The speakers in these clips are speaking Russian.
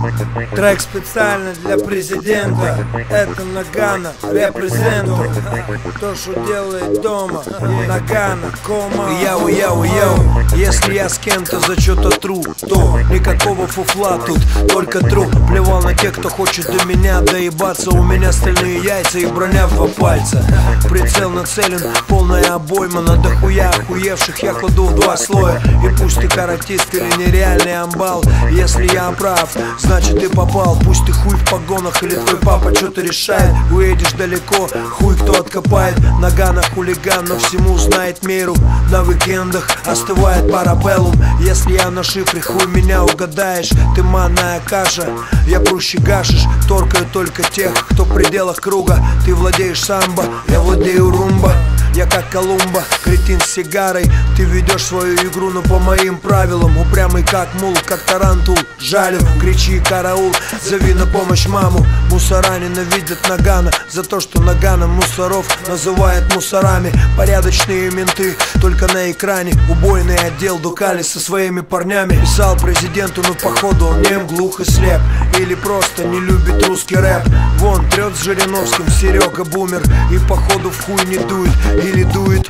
Трек специально для президента. Это Нагано, репрезенту. То, что делает дома. Нагано, кома. Яу. Если я с кем-то за что-то тру, то никакого фуфла тут, только тру. Плевал на тех, кто хочет до меня доебаться. У меня стальные яйца и броня в 2 пальца. Прицел нацелен, полная обойма. На дохуя охуевших я кладу в 2 слоя. И пусть ты каратист или нереальный амбал, если я прав, значит ты попал. Пусть ты хуй в погонах или твой папа что-то решает. Уедешь далеко, хуй кто откопает. Нагано хулиган, но всему знает меру. На уикендах остывает парабеллум. Если я на шифре, хуй меня угадаешь. Ты манная каша, я прущий гашиш. Торкаю только тех, кто в пределах круга. Ты владеешь самбо, я владею румба. Я как Колумба, кретин с сигарой. Ты ведешь свою игру, но по моим правилам. Упрямый как мул, как тарантул. Жалю, кричи караул, зови на помощь маму. Мусора ненавидят Нагано за то, что Нагано мусоров называет мусорами. Порядочные менты только на экране. Убойный отдел Дукали со своими парнями. Писал президенту, но походу он нем, глух и слеп. Или просто не любит русский рэп. Вон трет с Жириновским Серега бумер. И походу в хуй не дует. Или дует,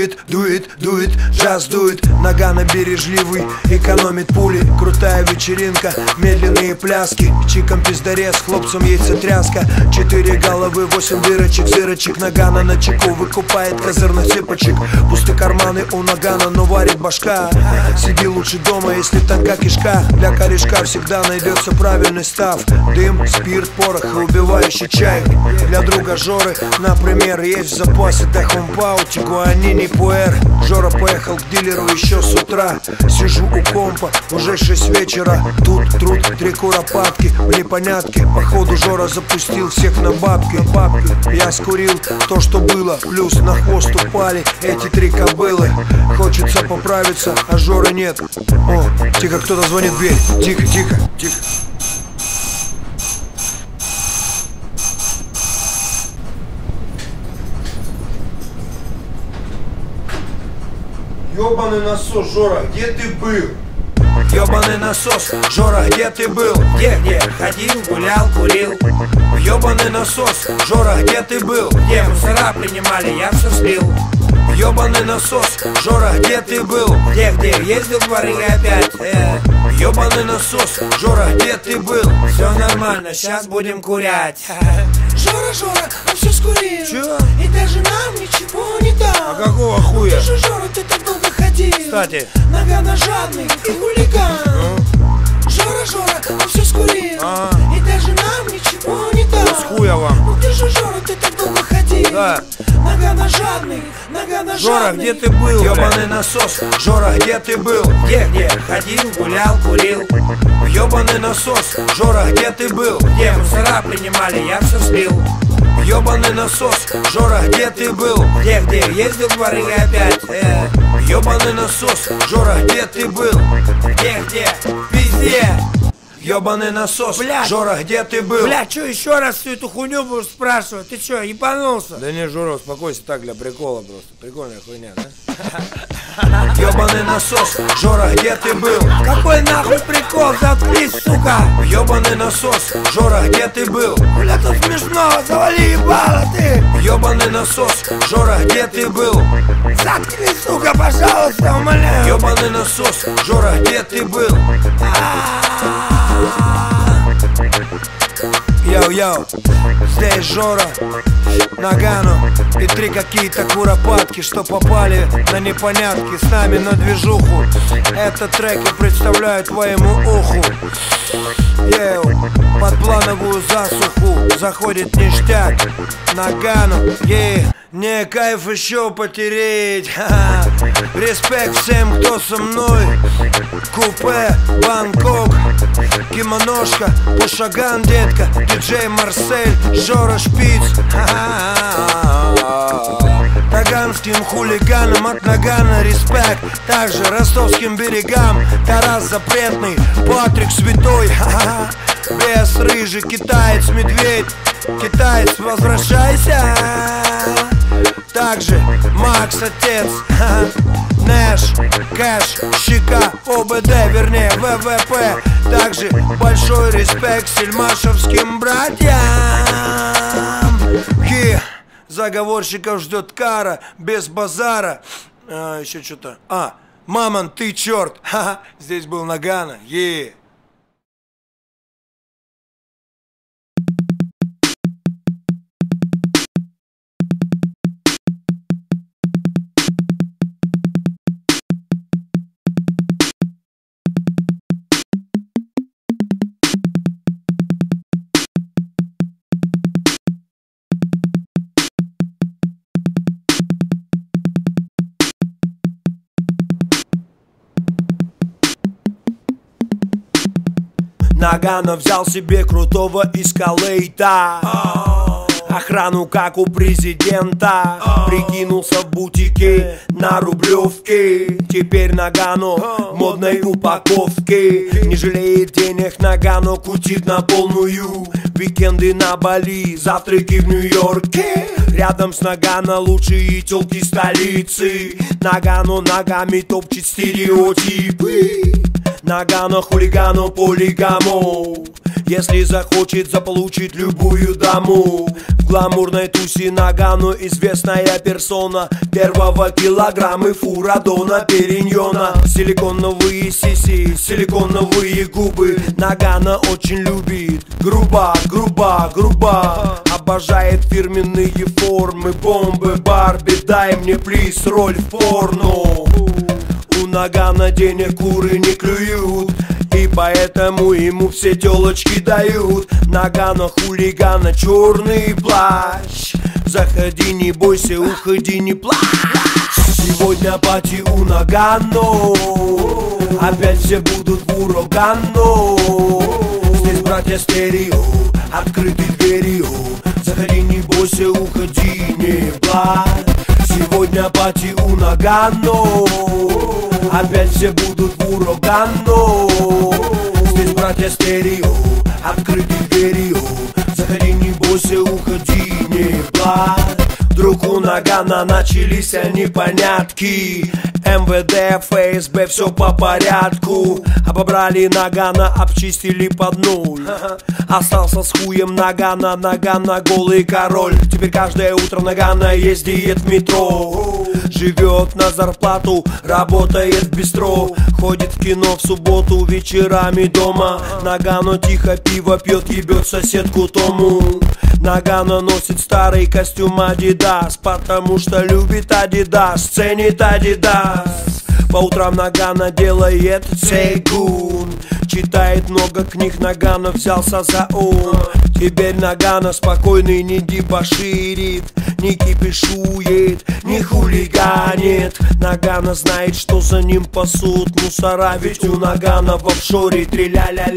джаз дует. Нагано бережливый, экономит пули. Крутая вечеринка, медленные пляски. Чиком пиздарез, хлопцам яйцетряска. 4 головы, 8 дырочек, зырочек. Нагано на чеку выкупает козырных цыпочек. Пусты карманы у Нагано, но варит башка. Сиди лучше дома, если тонка кишка. Для корешка всегда найдется правильный став. Дым, спирт, порох и убивающий чай. Для друга Жоры, например, есть в запасе Техумпау, Тигуанини, Пуэр. Жора поехал к дилеру еще с утра. Сижу у компа, уже 6 вечера. Тут труд, 3 куропатки в непонятке. Походу Жора запустил всех на бабки. Я скурил то, что было, плюс на хвост упали эти 3 кобылы. Хочется поправиться, а Жоры нет. О, тихо, кто-то звонит в дверь. Тихо. Ёбаный насос, Жора, где ты был? Ёбаный насос, Жора, где ты был? Где? Ходил, гулял, курил. Ёбаный насос, Жора, где ты был? Где мусора принимали, я все слил. Ёбаный насос, Жора, где ты был? Где? Ездил в бары опять. Ёбаный насос, Жора, где ты был? Все нормально, сейчас будем курять. Жора, он все скурил. Чё? И даже нам ничего не дал. А какого хуя? Ты же, Жора, ты так долго ходил. Кстати, Нагано жадный и хулиган. Жора, он все скурил. И даже нам ничего не дал. с хуя вам. Ну ты же, Жора, ты так долго ходил. Да. Нагано жадный, Жора, где ты был? Ёбаный насос, Жора, где ты был? Где? Ходил, гулял, курил. Ёбаный насос, Жора, где ты был? Где мусора принимали, я все слил. Ёбаный насос, Жора, где ты был? Где? Ездил в бары опять. Ёбаный насос, Жора, где ты был? Где? Везде. Ёбаный насос, блядь. Жора, где ты был? Бля, чё еще раз всю эту хуйню будешь спрашивать? Ты чё, ебанулся? Да не, Жора, успокойся, так для прикола просто. Прикольная хуйня, да? Ёбаный насос, Жора, где ты был? Какой нахуй прикол? Заткнись, сука! Ёбаный насос, Жора, где ты был? Бля, тут смешно, завали ебало ты! Ёбаный насос, Жора, где ты был? Заткнись, сука, пожалуйста, умоляю! Ёбаный насос, Жора, где ты был? Йоу, здесь Жора, Нагано и 3 какие-то куропатки, что попали на непонятки с нами на движуху. Этот трек я представляю твоему уху. Под плановую засуху заходит ништяк. Нагано, не кайф еще потереть. Респект всем, кто со мной. Купе, Бангкок, кимоношка, Пушаган, детка, диджей Марсель, Жора Шпиц. Таганским хулиганам от Нагано респект. Также ростовским берегам Тарас Запретный, Патрик Святой. Бес рыжий, китаец, медведь. Китаец, возвращайся. Также Макс Отец, Нэш, Кэш, Щека, ОБД, вернее ВВП. Также большой респект сельмашевским братьям. Заговорщиков ждет кара без базара. Еще что-то. Мамон, ты черт. Ха-ха. Здесь был Нагано. Нагано взял себе крутого эскалейта, охрану как у президента. Прикинулся в бутике на Рублевке. Теперь Нагано в модной упаковке. Не жалеет денег Нагано, кутит на полную. Уикенды на Бали, завтраки в Нью-Йорке. Рядом с Нагано лучшие тёлки столицы. Нагано ногами топчет стереотипы. Нагано хулигану полигамо. Если захочет, заполучит любую даму. В гламурной тусе Нагано известная персона. Первого килограмма фурадона периньона. Силиконовые сиси, силиконовые губы. Нагано очень любит грубо, грубо, грубо. Обожает фирменные формы, бомбы, Барби. Дай мне плиз роль в порно. У Нагано денег куры не клюют, и поэтому ему все телочки дают. Нагано хулигана черный плащ. Заходи, не бойся, уходи, не плачь. Сегодня пати у Нагано. Опять все будут в урагано. Здесь братья стерео, открыты двери. Заходи, не бойся, уходи, не плачь. Сегодня пати у Нагано. Опять все будут в урагано. Здесь братья стерео, открыты двери. Заходи, не бойся, уходи, не плачь. Вдруг у Нагано начались непонятки. МВД, ФСБ, все по порядку. Обобрали Нагано, обчистили под нуль. Остался с хуем Нагано, Нагано голый король. Теперь каждое утро Нагано ездит в метро. Живет на зарплату, работает в бистро. Ходит в кино в субботу, вечерами дома. Нагано тихо пиво пьет, ебет соседку Тому. Нагано носит старый костюм Адидас, потому что любит Адидас, ценит Адидас. По утрам Нагано делает цейгун. Читает много книг, Нагано взялся за ум. Теперь Нагано спокойный, не дебоширит, не кипишует, не хулиганит. Нагано знает, что за ним пасут мусора. Ведь у Нагано в офшоре 3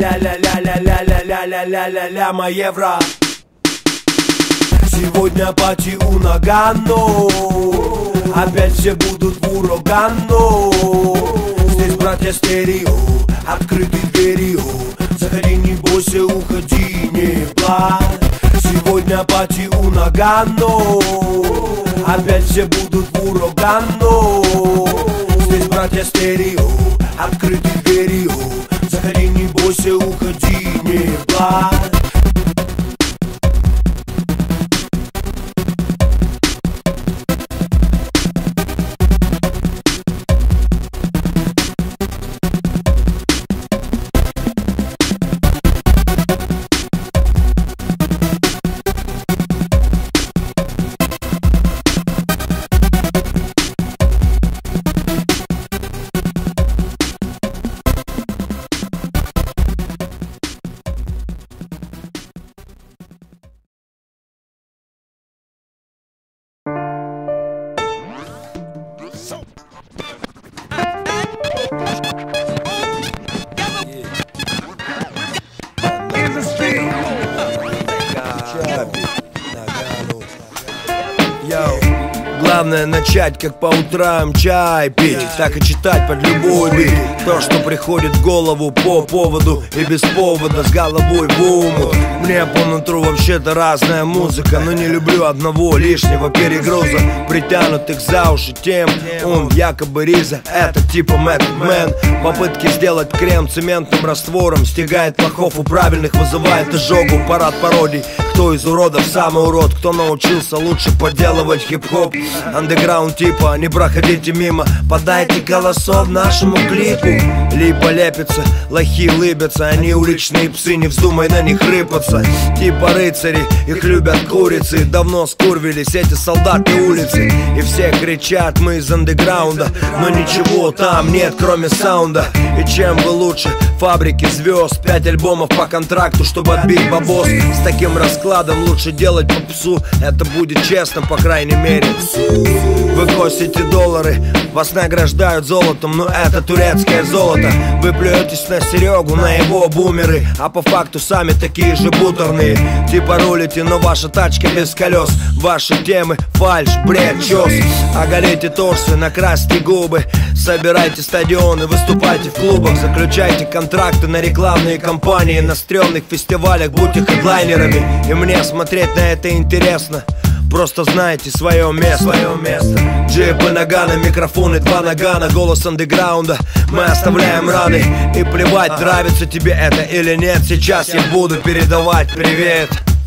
ля-ля-ля-ля-ля-ля-ля-ля-ля-ля-ля-ля-ля евро. Сегодня пати у Нагано. Опять все будут в урагано. Здесь братья стерео, открыты двери. Заходи, не бойся, уходи, не плачь. Сегодня пати у Нагано. Опять все будут в урагано. Здесь братья стерео, открыты двери. Заходи, не бойся, уходи, не плачь. Главное начать, как по утрам чай пить, так и читать под любой бит. То, что приходит в голову по поводу и без повода, с головой в уму. Мне по нутру вообще-то разная музыка, но не люблю одного лишнего перегруза, притянутых за уши тем. Он якобы риза, это типа Method Man. Попытки сделать крем цементным раствором стягает лохов у правильных, вызывает изжогу. Парад пародий, кто из уродов самый урод, кто научился лучше подделывать хип-хоп. Андеграунд типа, не проходите мимо, подайте голосов нашему клипу. Липа лепится, лохи лыбятся, они уличные псы, не вздумай на них рыпаться. Типа рыцари, их любят курицы, давно скурвились эти солдаты улицы. И все кричат, мы из андеграунда, но ничего там нет, кроме саунда. И чем вы лучше фабрики звезд, 5 альбомов по контракту, чтобы отбить бабос. С таким раскладом лучше делать попсу, это будет честно, по крайней мере. Вы косите доллары, вас награждают золотом, но это турецкое золото. Вы плюетесь на Серегу, на его бумеры, а по факту сами такие же буторные. Типа рулите, но ваша тачка без колес. Ваши темы фальшь, бред, чёс. Оголите торсы, накрасьте губы, собирайте стадионы, выступайте в клубах, заключайте контракты на рекламные кампании, на стрёмных фестивалях будьте хедлайнерами. И мне смотреть на это интересно. Просто знайте свое место. Джипы Нагана, микрофоны, 2 нагана, голос андеграунда. Мы оставляем раны. И плевать, нравится тебе это или нет, сейчас я буду передавать привет.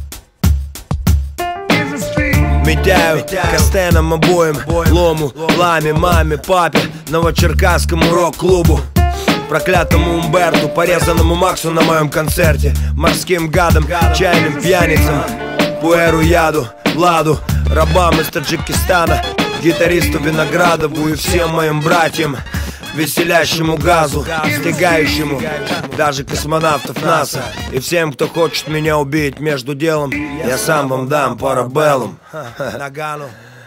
Метяю Костенам обоим, Лому, Ламе, маме, папе, Новочеркасскому рок-клубу, проклятому Умберту, порезанному Максу на моем концерте, морским гадам, чайным пьяницам, Пуэру Яду, Владу, рабам из Таджикистана, гитаристу Виноградову и всем моим братьям, веселящему газу, стягающему даже космонавтов НАСА. И всем, кто хочет меня убить между делом, я сам вам дам парабеллум. Нагану.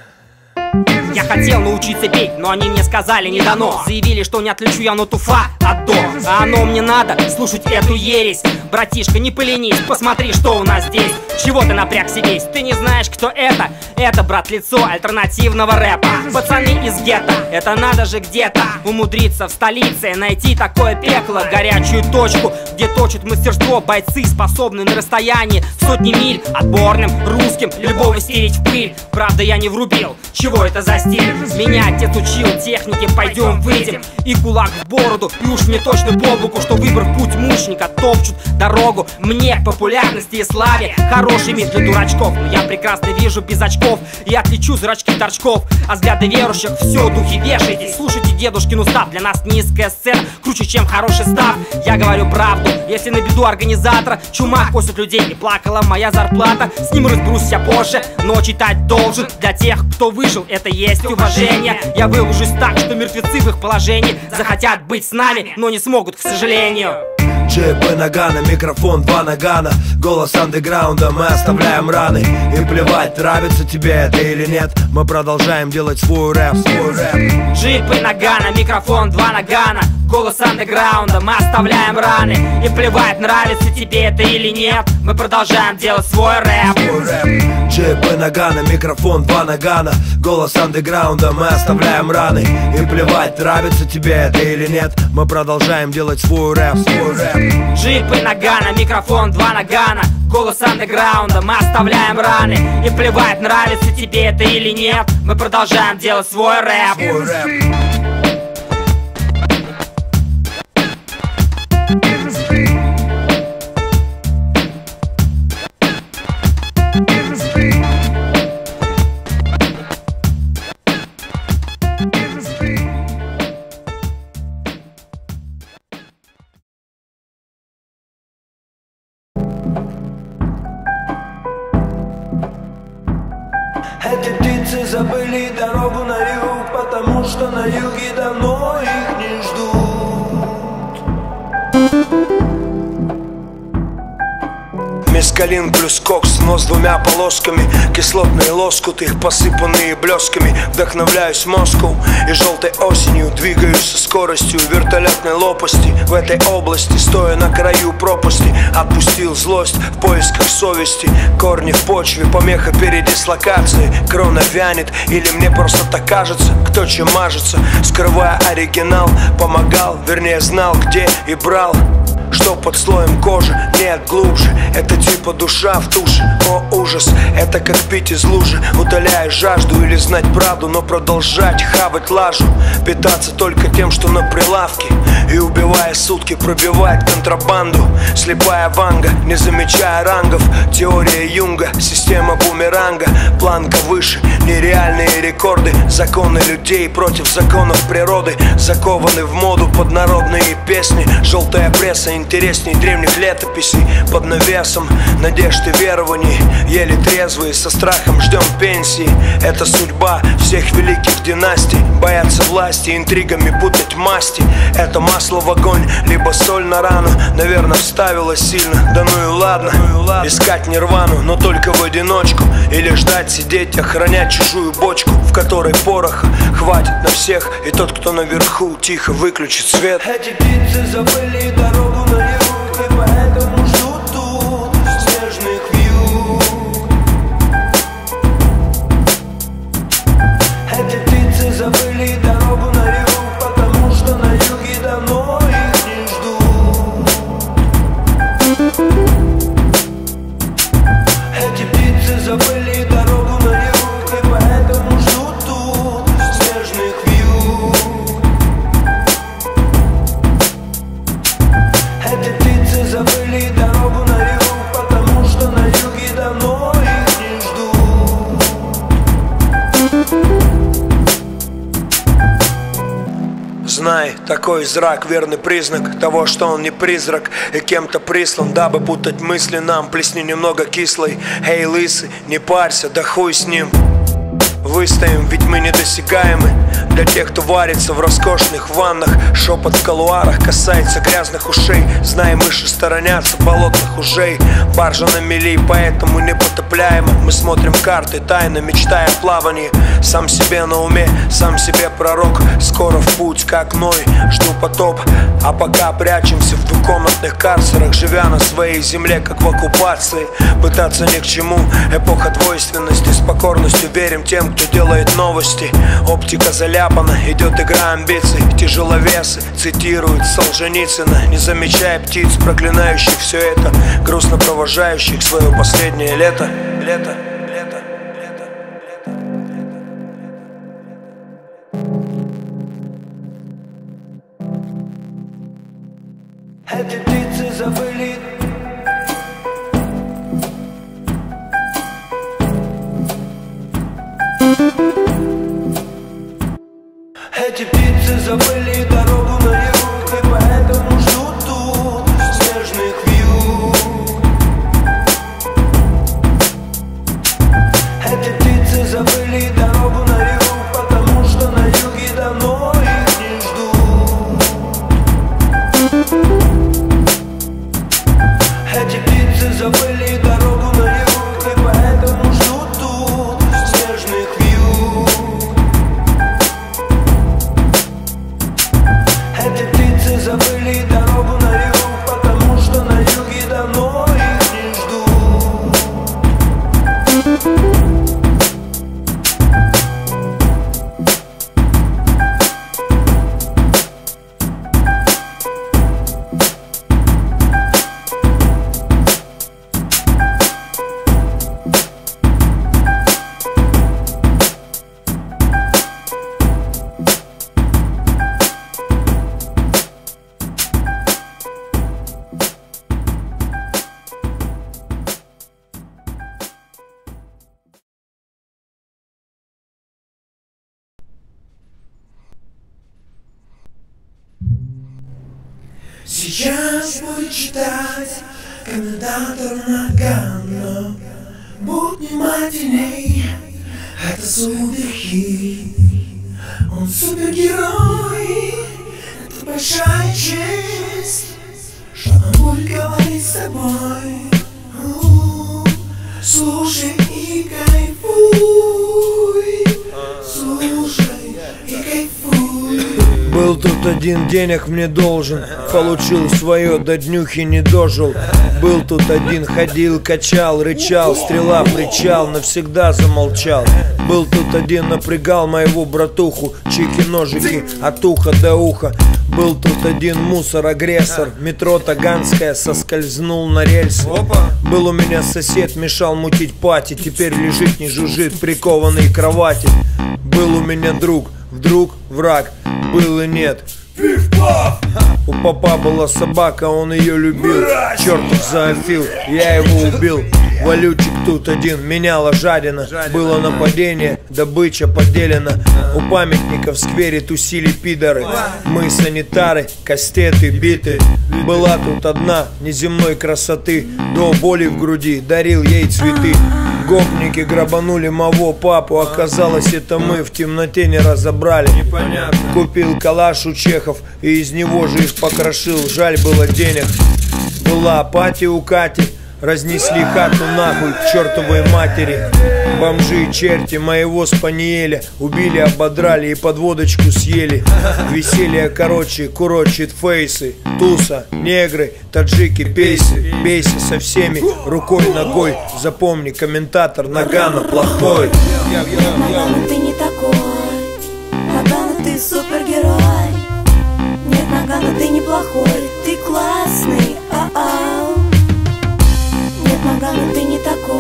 Я хотел научиться петь, но они мне сказали не дано. Заявили, что не отличу я ноту фа от до. А оно мне надо, слушать эту ересь. Братишка, не поленись, посмотри, что у нас здесь. Чего ты напрягся весь? Ты не знаешь, кто это? Это, брат, лицо альтернативного рэпа. Пацаны из гетто, это надо же где-то умудриться в столице найти такое пекло, горячую точку, где точат мастерство бойцы, способные на расстоянии сотни миль отборным русским любого стереть в пыль. Правда, я не врубил, чего это за стиль? Меня отец учил технике, пойдем выйдем. И кулак в бороду, и уж мне точно по боку, что выбрав путь мученика, топчут дорогу мне к популярности и славе, хорошими для дурачков. Но я прекрасно вижу без очков и отличу зрачки торчков. А взгляды верующих все, духи вешайтесь, слушайте дедушкин устав. Для нас низкая сцена круче, чем хороший став. Я говорю правду, если на беду организатора чума косит людей и плакала моя зарплата. С ним разберусь я позже, но читать должен. Для тех, кто выжил, это есть уважение. Я выложусь так, что мертвецы в их положении захотят быть с нами, но не смогут, к сожалению. Джипы Нагана, микрофон, 2 нагана, голос андеграунда, мы оставляем раны. И плевать, нравится тебе это или нет, мы продолжаем делать свой рэп. Джипы Нагана, микрофон, 2 нагана, голос андеграунда, мы оставляем раны. И плевать, нравится тебе это или нет, мы продолжаем делать свой рэп. Джипы Нагана, микрофон, 2 нагана, голос андеграунда, мы оставляем раны. И плевать, нравится тебе это или нет, мы продолжаем делать свой рэп. Джипы Нагана, микрофон, 2 нагана, голос андеграунда, мы оставляем раны. И плевать, нравится тебе это или нет, мы продолжаем делать свой рэп. Эти птицы забыли дорогу на юг, потому что на юге давно их не ждут. Мескалин плюс кокс, но с двумя полосками. Кислотные лоскуты, посыпанные блесками. Вдохновляюсь Москву и желтой осенью. Двигаюсь со скоростью вертолетной лопасти. В этой области, стоя на краю пропасти, отпустил злость в поисках совести. Корни в почве, помеха передислокации. Крона вянет или мне просто так кажется. Кто чем мажется, скрывая оригинал. Помогал, вернее знал, где и брал. Что под слоем кожи, нет глубже. Это типа душа в туше. О ужас, это как пить из лужи. Утоляя жажду или знать правду, но продолжать хавать лажу. Питаться только тем, что на прилавке. И убивая сутки, пробивает контрабанду. Слепая ванга, не замечая рангов. Теория Юнга, система бумеранга. Планка выше, нереальные рекорды. Законы людей против законов природы. Закованы в моду под народные песни. Желтая пресса интересней древних летописей. Под навесом надежд и верований. Еле трезвые, со страхом ждем пенсии. Это судьба всех великих династий. Боятся власти, интригами путать масти. Это масло в огонь, либо соль на рану. Наверное, вставила сильно, да ну и ладно. Искать нирвану, но только в одиночку. Или ждать, сидеть, охранять чужую бочку, в которой пороха хватит на всех. И тот, кто наверху, тихо выключит свет. Эти птицы забыли дорогу на юг, и поэтому ждут тут снежных вьюг. Эти птицы забыли дорогу на юг, потому что на юге давно их не ждут. Эти птицы забыли дорогу на юг, и поэтому ждут тут снежных вьюг. Эти птицы забыли дорогу на юг, потому что на юге давно их не ждут. Знай, такой зрак — верный признак того, что он не призрак и кем-то прислан, дабы путать мысли нам. Плесни немного кислой. Эй, лысый, не парься, да хуй с ним. Выстоим, ведь мы недосягаемы для тех, кто варится в роскошных ваннах. Шепот в колуарах касается грязных ушей. Знай, мыши сторонятся болотных ужей. Баржа на мели, поэтому непотопляема. Мы смотрим карты, тайно мечтая о плавании. Сам себе на уме, сам себе пророк. Скоро в путь, как Ной, жду потоп. А пока прячемся в двухкомнатных карцерах, живя на своей земле, как в оккупации. Пытаться ни к чему, эпоха двойственности. С покорностью верим тем, кто делает новости. Оптика заляпана, идет игра амбиций. Тяжеловесы цитируют Солженицына, не замечая птиц, проклинающих все это, грустно провожающих свое последнее лето. Эти птицы забыли. Эти птицы забыли дорогу на юг, и поэтому ждут тут снежных вьюг. Эти птицы забыли дорогу на юг, потому что на юге давно их не ждут. Эти птицы забыли дорогу на юг, и поэтому ждут тут снежных вьюг. Эти птицы забыли дорогу на юг, потому что на юге давно их не ждут. Сейчас будет читать комментатор Нагано. Будь внимательней, это супергерой. Он супергерой, это большая честь, что он будет говорить с тобой. Слушай и кайфуй. Слушай и кайфуй. Был тут один, денег мне должен. Получил свое, до днюхи не дожил. Был тут один, ходил, качал, рычал. Стрела, причал, навсегда замолчал. Был тут один, напрягал моего братуху. Чики-ножики от уха до уха. Был тут один мусор-агрессор. Метро Таганская, соскользнул на рельсы. Был у меня сосед, мешал мутить пати. Теперь лежит, не жужжит, прикованный к кровати. Был у меня друг, вдруг враг. Был и нет. У папа была собака, он ее любил. Чертов зоофил, я его убил. Валютчик тут один, меняла жадина. Было нападение, добыча поделена. У памятника в сквере тусили пидоры. Мы санитары, кастеты, биты. Была тут одна, неземной красоты. До боли в груди, дарил ей цветы. Гопники грабанули моего папу. Оказалось, это мы в темноте не разобрали. Купил калаш у чехов и из него же их покрошил. Жаль было денег. Была пати у Кати. Разнесли хату нахуй к чертовой матери. Бомжи и черти моего спаниеля убили, ободрали и под водочку съели. Веселье короче, курочит фейсы. Туса, негры, таджики, пейсы. Бейся со всеми, рукой, ногой. Запомни, комментатор Нагано плохой. Нагано, ты не такой. Нагано, ты супергерой. Нет, Нагано, ты неплохой. Ты классный, ау. Нет, Нагано, ты не такой.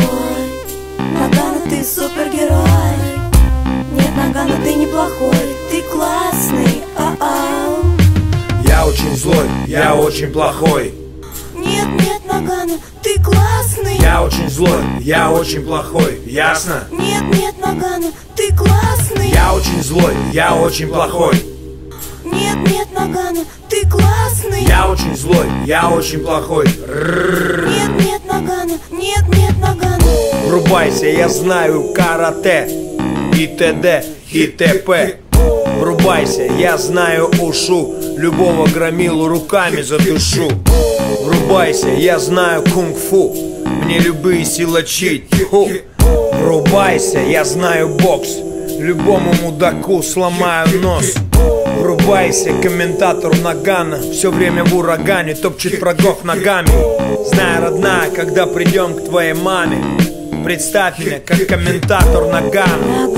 Нагано, ты супергерой. Нет, Нагано, ты неплохой. Ты классный, ау. Я очень злой, я очень плохой. Нет, нет, Нагано, ты классный. Я очень злой, я очень плохой. Ясно? Нет, нет, Нагано, ты классный. Я очень злой, я очень плохой. Нет, нет, Нагано, ты классный. Я очень злой, я очень плохой. Нет, нет, Нагано, нет, нет, Нагано. Врубайся, я знаю карате и т.д. и т.п. Врубайся, я знаю ушу. Любого громилу руками задушу. Врубайся, я знаю кунг-фу. Мне любые силачи. Тьфу. Врубайся, я знаю бокс. Любому мудаку сломаю нос. Врубайся, комментатор Нагано. Все время в урагане, топчет врагов ногами. Знай, родная, когда придем к твоей маме, представь меня как комментатор Нагано.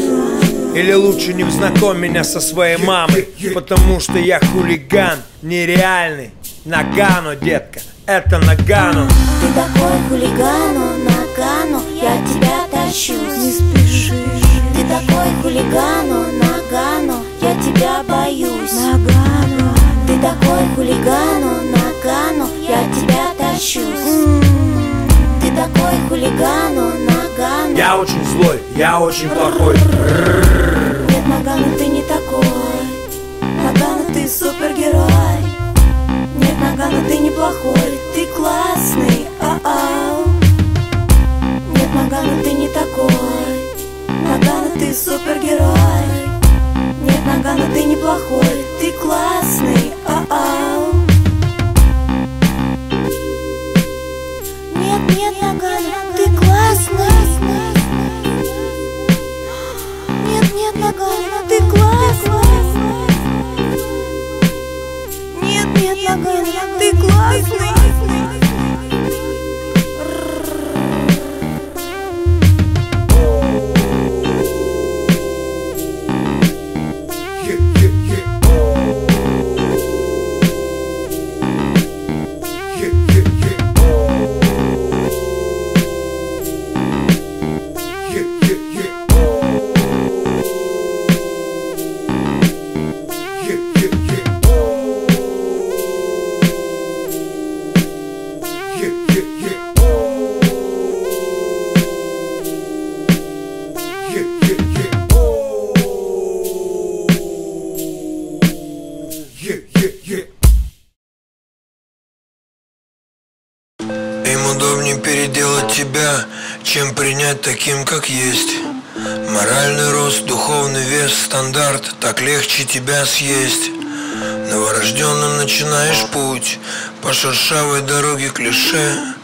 Или лучше не знакомь меня со своей мамой, потому что я хулиган нереальный. Нагано, детка, это Нагано. Ты такой хулигану, Нагано, я тебя тащу, не спеши. Ты такой хулигану, Нагано, я тебя боюсь, Нагано. Ты такой хулигану, Нагано, я тебя тащу. Ты такой хулигану, Нагано. Я очень злой, я очень плохой. Нет, Нагано, ты не такой. Нагано, ты супергерой. Нет, Нагано, ты неплохой. Ты классный, ау. Нет, Нагано, ты не такой. Нагано, ты супергерой. Нет, Нагано, ты неплохой. Ты классный, ау. Нет, нет, Нагано, ты классный. Нет, нет, Нагано, ты классный. Нет, нет, Нагано, ты классный. Переделать тебя, чем принять таким, как есть. Моральный рост, духовный вес, стандарт, так легче тебя съесть. Новорожденным начинаешь путь по шершавой дороге клише.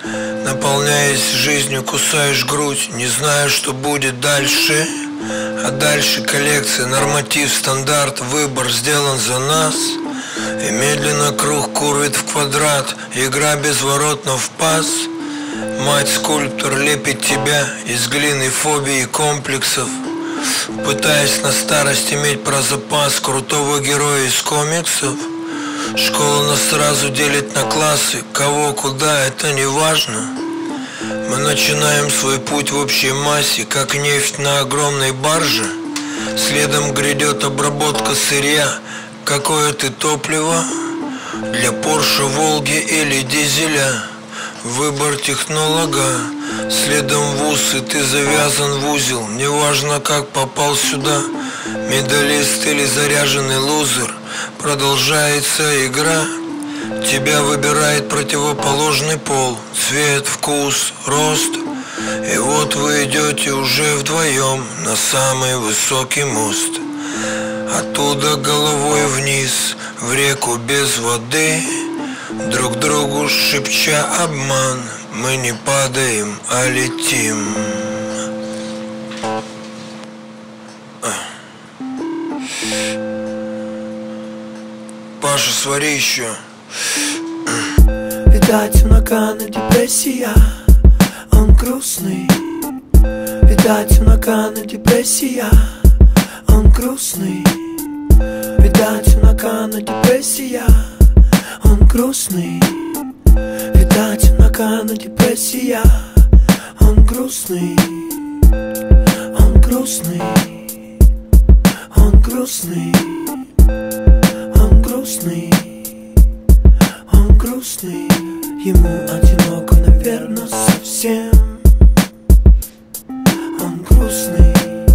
Наполняясь жизнью, кусаешь грудь, не зная, что будет дальше. А дальше коллекция, норматив, стандарт, выбор сделан за нас. И медленно круг курит в квадрат, игра безворотно в пас. Мать-скульптор лепит тебя из глины, фобий и комплексов, пытаясь на старость иметь про запас крутого героя из комиксов. Школа нас сразу делит на классы, кого, куда, это не важно. Мы начинаем свой путь в общей массе, как нефть на огромной барже. Следом грядет обработка сырья, какое ты топливо для Порше, Волги или дизеля. Выбор технолога, следом в усы, ты завязан в узел. Неважно, как попал сюда, медалист или заряженный лузер. Продолжается игра, тебя выбирает противоположный пол, цвет, вкус, рост. И вот вы идете уже вдвоем на самый высокий мост. Оттуда головой вниз, в реку без воды, друг другу шепча обман. Мы не падаем, а летим. Паша, свари еще. Видать, у Нагана депрессия, он грустный. Видать, у Нагана депрессия, он грустный. Видать, у Нагана депрессия, он грустный. Видать, у Нагана депрессия, он грустный. Он грустный. Он грустный. Он грустный. Он грустный. Ему одиноко, наверное, совсем. Он грустный.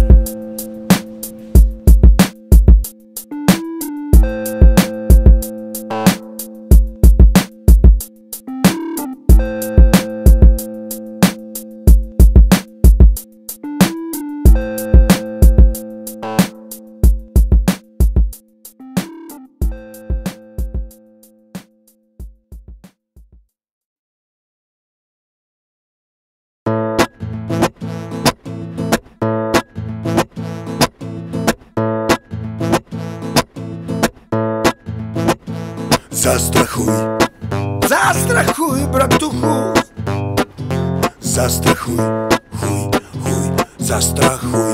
Застрахуй, застрахуй, братуху. Застрахуй, хуй, хуй, застрахуй,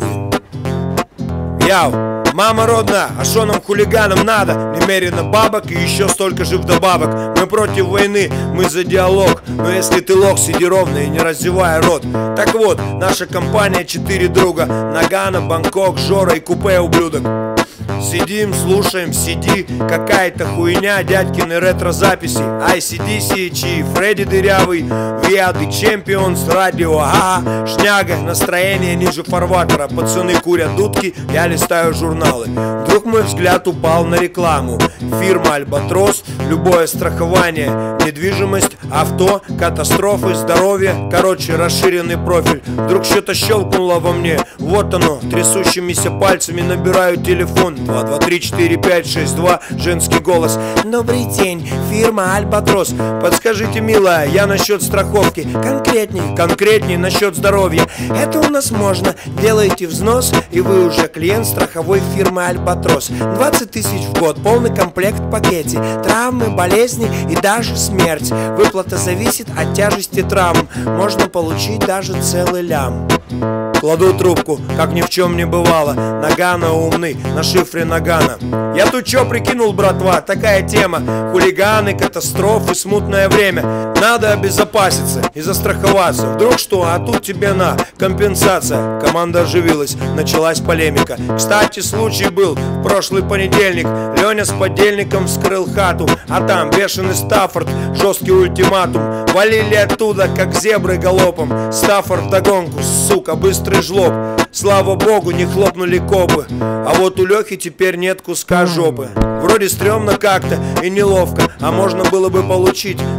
хуй. Яу, мама родная, а шо нам хулиганам надо? Немерено бабок и еще столько же вдобавок. Мы против войны, мы за диалог. Но если ты лох, сиди ровно и не раздевай рот. Так вот, наша компания 4 друга: Нагана, Бангкок, Жора и Купе ублюдок. Сидим, слушаем CD, какая-то хуйня, дядькины ретро-записи, ICDC, Чи, Фредди Дырявый, We are the Champions, радио, ага, шняга, настроение ниже фарватера, пацаны курят дудки, я листаю журналы. Вдруг мой взгляд упал на рекламу. Фирма Альбатрос, любое страхование, недвижимость, авто, катастрофы, здоровье, короче, расширенный профиль. Вдруг что-то щелкнуло во мне, вот оно, трясущимися пальцами набираю телефон. 2, 2, 3, 4, 5, 6, 2, женский голос. Добрый день, фирма Альбатрос. Подскажите, милая, я насчет страховки. Конкретней насчет здоровья. Это у нас можно. Делаете взнос, и вы уже клиент страховой фирмы Альбатрос. 20 тысяч в год, полный комплект в пакете. Травмы, болезни и даже смерть. Выплата зависит от тяжести травм. Можно получить даже целый лям. Кладу трубку, как ни в чем не бывало. Нагана умный, на шифре Нагана. Я тут чё прикинул, братва, такая тема. Хулиганы, катастрофы, смутное время. Надо обезопаситься и застраховаться. Вдруг что, а тут тебе на компенсация. Команда оживилась, началась полемика. Кстати, случай был в прошлый понедельник. Леня с подельником вскрыл хату, а там бешеный Стаффорд, жесткий ультиматум. Валили оттуда, как зебры галопом. Стаффорд вдогонку, сука, быстрый жлоб. Слава богу, не хлопнули копы. А вот у Лехи теперь нет куска жопы. Вроде стрёмно как-то и неловко, а можно было бы получить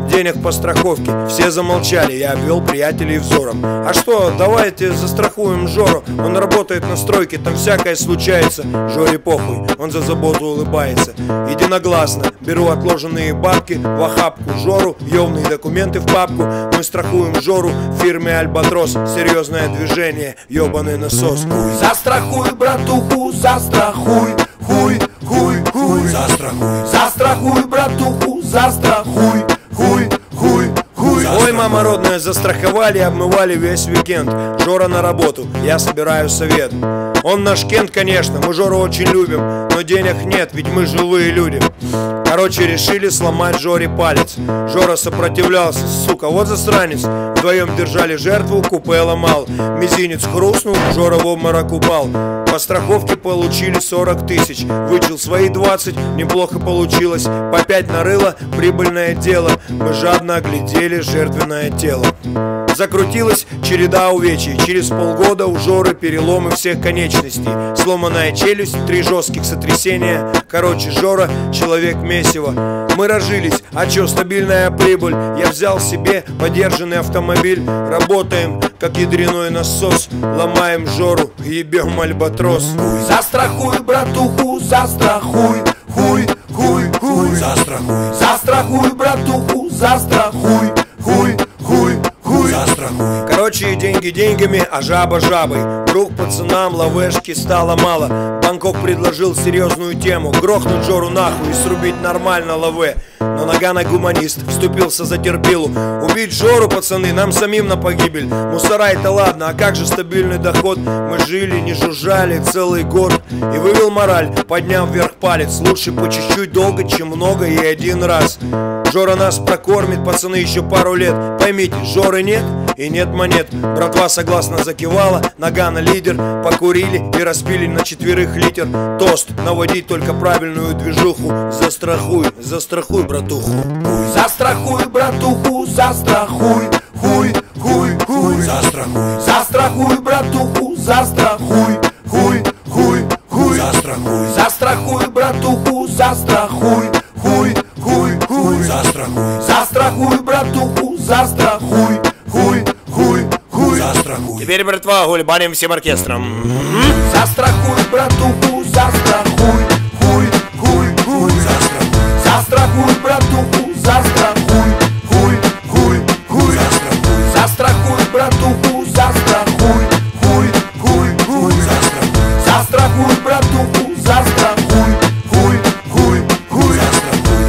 денег по страховке. Все замолчали, я обвел приятелей взором. А что, давайте застрахуем Жору. Он работает на стройке, там всякое случается. Жоре похуй, он за заботу улыбается. Единогласно беру отложенные бабки в охапку Жору, ёвные документы в папку. Мы страхуем Жору в фирме Альбатрос. Серьезное движение, ёбаный насос. Застрахуй, братуху, застрахуй. Хуй, хуй, хуй. Застрахуй. Застрахуй, братуху, застрахуй. Хуй, хуй, хуй. Ой, мама родная, застраховали и обмывали весь уикенд. Жора на работу, я собираю совет. Он наш Кент, конечно, мы Жору очень любим, но денег нет, ведь мы живые люди. Короче, решили сломать Жоре палец. Жора сопротивлялся, сука, вот засранец. Вдвоем держали жертву, купе ломал. Мизинец хрустнул, Жора в обморок упал. По страховке получили 40 тысяч. Вычел свои 20, неплохо получилось. По 5 нарыло, прибыльное дело. Мы жадно оглядели жертвенное тело. Закрутилась череда увечий. Через полгода у Жоры переломы всех конечностей. Сломанная челюсть, 3 жестких сотрясения. Короче, Жора человек месиво. Мы разжились, а чё, стабильная прибыль. Я взял себе подержанный автомобиль. Работаем, как ядреной насос. Ломаем Жору, ебем Альбатрос. Застрахуй, братуху, застрахуй. Хуй, хуй, хуй. Застрахуй. Застрахуй, братуху, застрахуй. Хуй, хуй, хуй. Застрахуй. Короче, деньги деньгами, а жаба жабой. Вдруг пацанам лавешки стало мало. Бангкок предложил серьезную тему: грохнуть Жору нахуй и срубить нормально лаве. Но Нагана гуманист вступился за терпилу. Убить Жору, пацаны, нам самим на погибель. Мусора это ладно, а как же стабильный доход? Мы жили, не жужжали целый год. И вывел мораль, подняв вверх палец. Лучше по чуть-чуть долго, чем много и один раз. Жора нас прокормит, пацаны, еще пару лет. Поймите, Жоры нет и нет монет. Братва согласно закивала, Нагана лидер. Покурили и распили на 4 литр. Тост, наводить только правильную движуху. Застрахуй, застрахуй, братуху. Застрахуй, братуху, застрахуй. Хуй, хуй, хуй. Застрахуй. Застрахуй, братуху, застрахуй. Хуй, хуй, хуй. Застрахуй. Застрахуй, братуху, застрахуй. Хуй, хуй, хуй. Застрахуй. Застрахуй, братуху, застрахуй. Хуй, хуй, хуй. Застрахуй. Теперь, братва, гульбаним всем оркестром. Застрахуй, братуху, застрахуй. Хуй, хуй, хуй. Застрахуй. Застрахуй, братуху, застрахуй. Хуй, хуй, хуй. Застрахуй. Застрахуй, братуху, застрахуй. Хуй, хуй, хуй. Застрахуй. Застрахуй, братуху, застрахуй. Хуй, хуй, хуй. Застрахуй.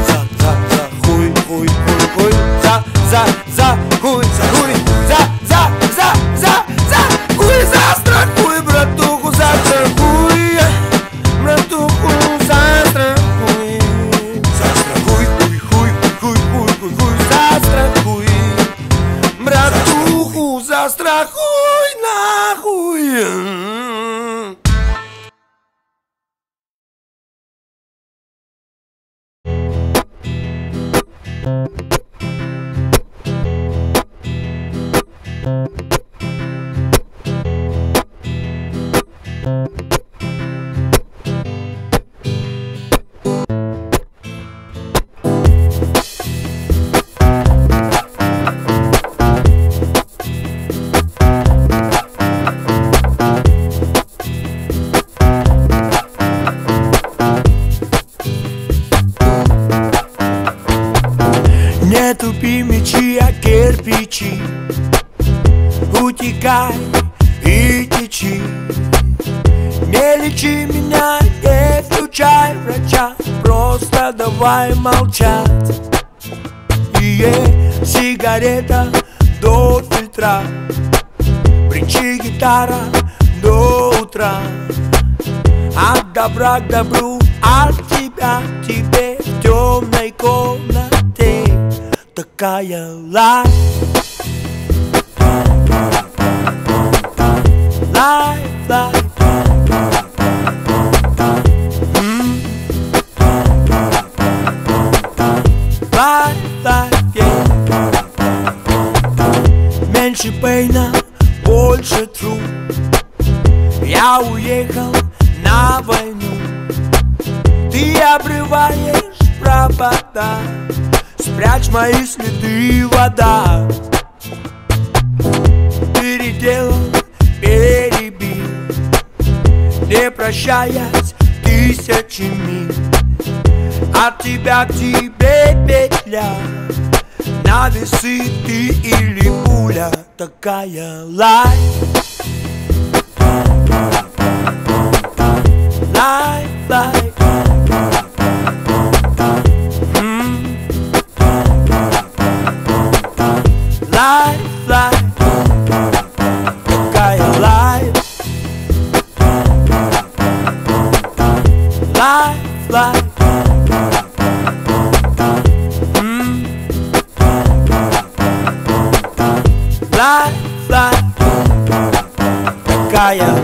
Хуй, хуй, хуй, хуй. Хуй, хуй. Хуй, застрахуй, братуху, застрахуй. Братуху, застрахуй. Застрахуй. Хуй, хуй, хуй, хуй, хуй, хуй. Застрахуй. Братуху, застрахуй нахуй. Не тупи мечи, а кирпичи. Утекай и течи. Не лечи меня, не включай врача. Просто давай молчать. Сигарета до фильтра. Бренчи гитара до утра. От добра к добру, от тебя к тебе в темной комнате. Такая лайф. Лайф, лайф. Лайф, лайф, меньше пейна, больше труд. Я уехал на войну. Ты обрываешь провода. Прячь мои следы, вода. Переделал, перебил, не прощаясь тысячи миль. От тебя к тебе петля, на весы ты или пуля. Такая life, life, life. Life, life, такая life, life, life. Life, life, такая.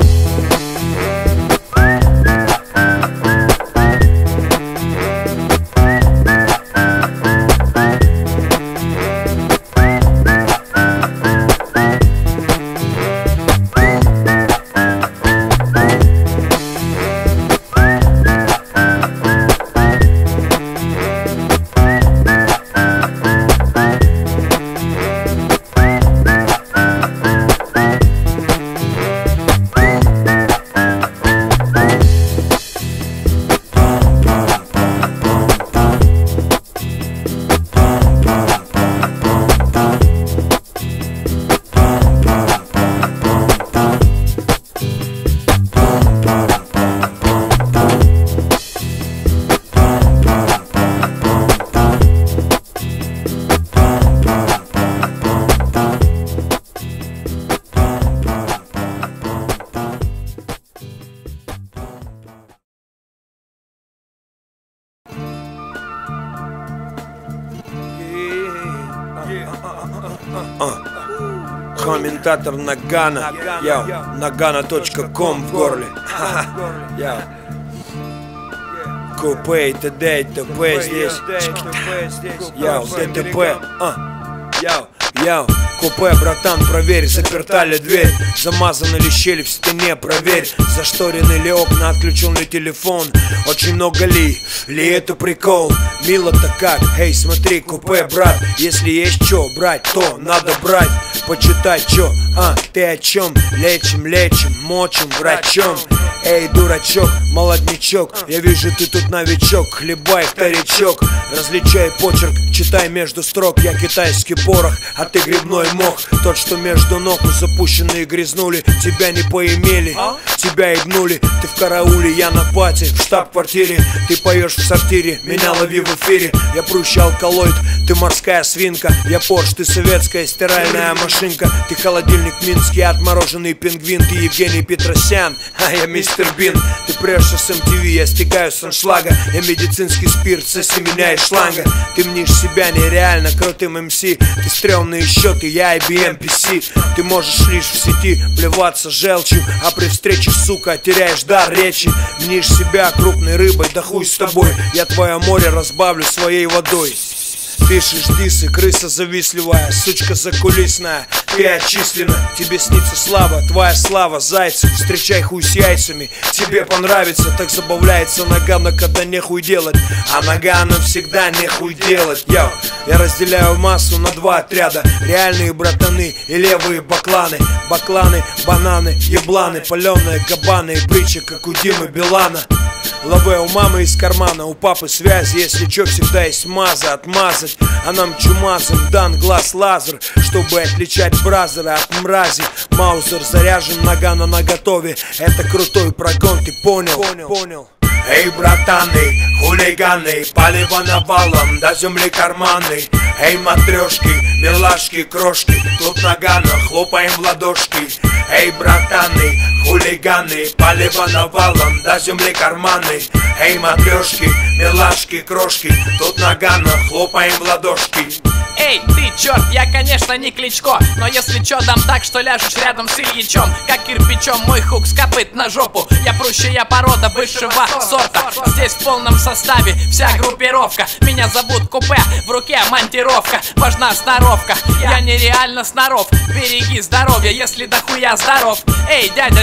Комментатор Нагана, яу, nagana.com в горле. Яу. Купе и т.д. и т.п. здесь. Яу, ДТП. Яу, яу. Купе, братан, проверь, заперта ли дверь, замазаны ли щели в стене, проверь, зашторены ли окна, отключен ли телефон, очень много ли это прикол, мило-то как, эй, смотри, купе, брат, если есть чё брать, то надо брать, почитать чё, ты о чем, лечим, мочим, врачом, эй, дурачок, молоднячок, я вижу, ты тут новичок, хлебай вторичок, различай почерк, читай между строк, я китайский порох, а ты грибной мох, тот, что между ног запущенные грязнули, тебя не поимели, тебя ебнули, ты в карауле, я на пати, в штаб-квартире, ты поешь в сортире, меня лови в эфире, я прущий алкалоид, ты морская свинка, я Порш, ты советская стиральная машинка, ты холодильник минский, отмороженный пингвин, ты Евгений Петросян, а я мистер Бин, ты прешься с MTV, я стекаю с аншлага, я медицинский спирт, соси меня из шланга, ты мнишь себя нереально крутым МС, ты стрёмные счеты, я IBM PC, ты можешь лишь в сети плеваться желчью, а при встрече, сука, теряешь дар речи, мнишь себя крупной рыбой, да хуй с тобой, я твое море разбавлю своей водой. Пишешь дисы, крыса завистливая, сучка закулисная, ты отчислена, тебе снится слава, твоя слава, зайцев, встречай хуй с яйцами, тебе понравится, так забавляется Нагана, когда нехуй делать, а Нагана всегда нехуй делать, я разделяю массу на два отряда, реальные братаны и левые бакланы, бакланы, бананы, ебланы, паленые кабаны и притчи, как у Димы Билана. Лаве у мамы из кармана, у папы связь, если чё, всегда есть маза, отмазать. А нам чумазом дан глаз лазер, чтобы отличать бразера от мрази. Маузер заряжен, Нагана наготове, это крутой прогон, ты понял? Эй, братаны, хулиганы, палево навалом, до земли карманы. Эй, матрешки, милашки, крошки, тут Нагана, хлопаем в ладошки. Эй, братаны, хулиганы, палево навалом, до земли карманы. Эй, матрешки, милашки, крошки, тут Нагана, хлопаем в ладошки. Эй, ты черт, я, конечно, не Кличко, но если чё, дам так, что ляжешь рядом с Ильичом. Как кирпичом мой хук скопыт на жопу. Я прущая порода высшего сорта. Здесь в полном составе вся группировка. Меня зовут Купе, в руке монтировка. Важна сноровка, я нереально сноров. Береги здоровье, если дохуя здоров. Эй, дядя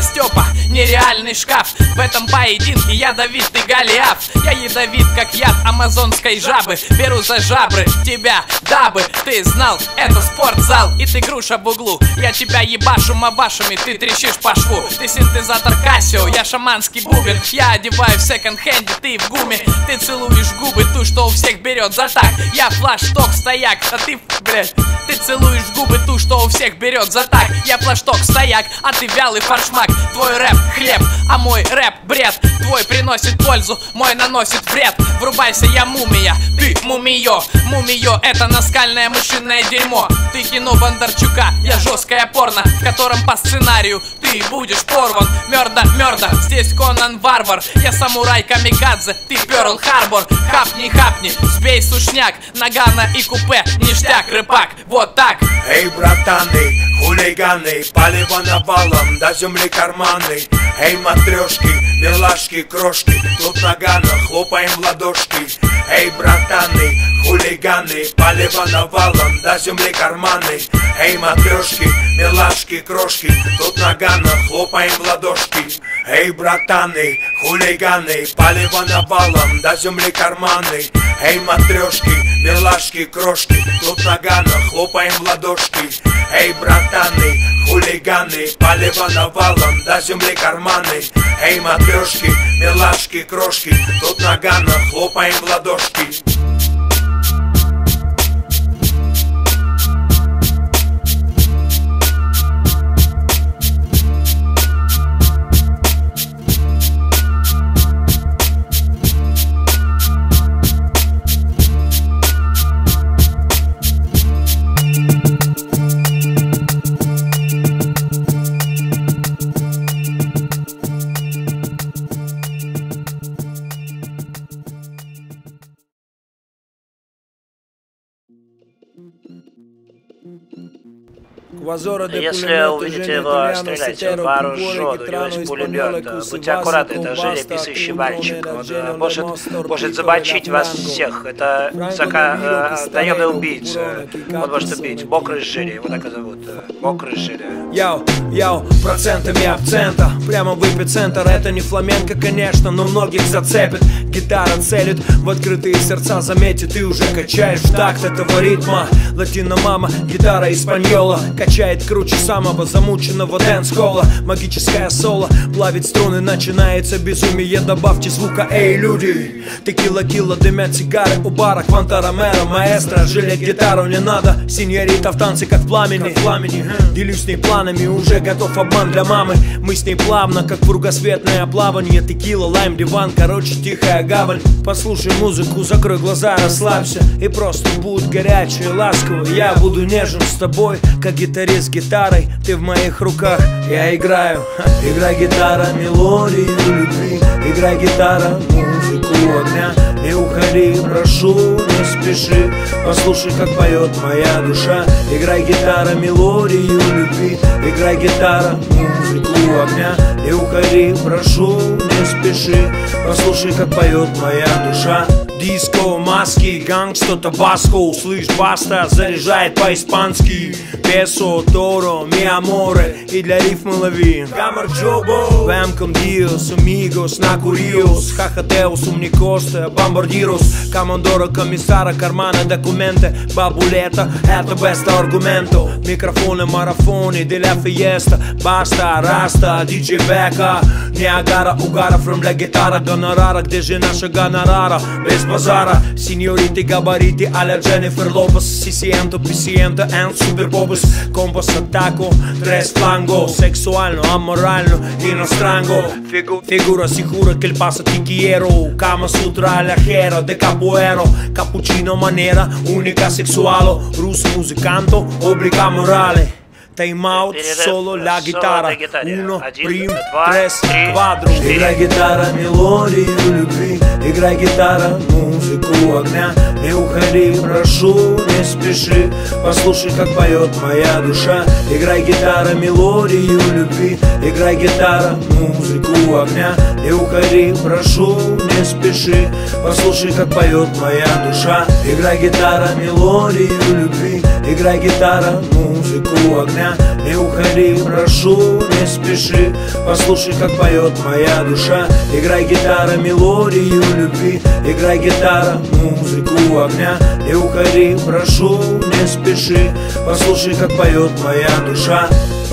Степа, нереальный шкаф. В этом поединке я Давид, ты Голиаф. Я ядовит, как яд амазонской жабы. Беру за жабры тебя, дабы ты знал, это спортзал, и ты груша в углу. Я тебя ебашу мабашами, ты трещишь по шву. Ты синтезатор Кассио, я шаманский бубен. Я одеваю в секонд-хенде, ты в гуме. Ты целуешь губы, ту, что у всех берет за так. Я флашток, стояк, а ты, блядь. Ты целуешь губы, ту, что у всех берет за так. Я флашток, стояк, а ты вялый форшмак. Твой рэп хлеб, а мой рэп бред. Твой приносит пользу, мой наносит вред. Врубайся, я мумия, ты мумиё. Мумиё, это наскальное мышиное дерьмо. Ты кино Бондарчука, я жесткое порно, в котором по сценарию ты будешь порван. Мёрда, здесь Конан Варвар. Я самурай камикадзе, ты Перл Харбор. Хапни, сбей сушняк, Нагана и купе, ништяк, рыбак, вот так. Эй, братаны, хулиганы, палево навалом, до земли карманы. Эй, матрешки, милашки, крошки, тут Нагана, хлопаем в ладошки. Эй, братаны, хулиганы, палево навалом, до земли карманы. Эй, матрешки, милашки, крошки, тут Нагана, хлопаем в ладошки. Эй, братаны, хулиганы, палево навалом, до земли карманы. Эй, матрешки, милашки, крошки, тут Нагана, хлопаем в ладошки. Эй, братаны, хулиганы, палево навалом, до земли карманы. Эй, матрешки, милашки, крошки, тут Нагана, хлопаем в ладошки. Если увидите его, стреляйте, вооружен, у него есть пулемет. Будьте аккуратны, это желеписающий мальчик. Он может забочить вас всех. Это наемный убийца. Он может убить. Мокрый Жиля, его так и зовут. Мокрый Жиля. Йоу, процентами акцента, прямо в эпицентр. Это не фламенко, конечно, но многих зацепит. Гитара целит в открытые сердца, заметьте, ты уже качаешь в такт этого ритма. Латино-мама, гитара испаньола, качает круче самого замученного дэнс-холла. Магическое соло плавит струны, начинается безумие. Добавьте звука, эй, люди. Текила-килла, дымят сигары у бара. Квантаромеро, маэстро, жилет гитару не надо. Синьорита в танце, как в пламени. Делюсь с ней планами, уже готов обман для мамы. Мы с ней плавно, как кругосветное плавание. Текила, лайм, диван, короче, тихая гавань. Послушай музыку, закрой глаза, расслабься. И просто будь горячий, ласковый. Я буду нежен с тобой, как гитарист с гитарой. Ты в моих руках, я играю. Играй гитара, мелодию любви. Играй гитара, музыку огня. Не уходи, прошу, не спеши. Послушай, как поет моя душа. Играй гитара, мелодию любви. Играй гитара, музыку огня. Не уходи, прошу, не спеши. Послушай, как поет моя душа. Диско, маски, гангста, табаско. Слышь, баста, заряжает по-испански. Песо, торо, ми аморе. И для рифмы лови Гамарджобо. Вемком диос, амигос, накуриос. Хахатеос, умникоста, бомбардирос. Командора, комиссара, кармана, документы. Бабулета, это беста аргументо. Микрофоны, марафоны, деля фиеста. Баста, раста, диджей Бека. Ниагара, угара, фром для гитара. Гонорара, где же наша гонорара? Без базара, сеньорити, габарити, аля Дженнифер Лопес. Si siento, pisiento, and super popes. Компас, атако, tres flango. Сексуально, аморально и на странго. Фигура сигура, che il passa ti quiero. Kama Sutra, alla Jera, de capoeiro. Cappuccino maniera, unica sexualo. Rus musicanto, obbliga morale. Time out, solo la chitarra. 1, primo, 3, 4. Играй гитара, мелодию любви. Играй гитара, музыку огня. Не уходи, прошу, не спеши. Послушай, как поет моя душа. Играй гитара, мелодию любви. Играй гитара, музыку огня. Не не уходи, прошу, не спеши. Послушай, как поет моя душа. Играй гитара, мелодию любви. Играй гитара, музыку огня. Не уходи, прошу, не спеши. Послушай, как поет моя душа. Играй гитара, мелодию любви. Играй гитара, музыку огня. Не уходи, прошу, не спеши. Послушай, как поет моя душа.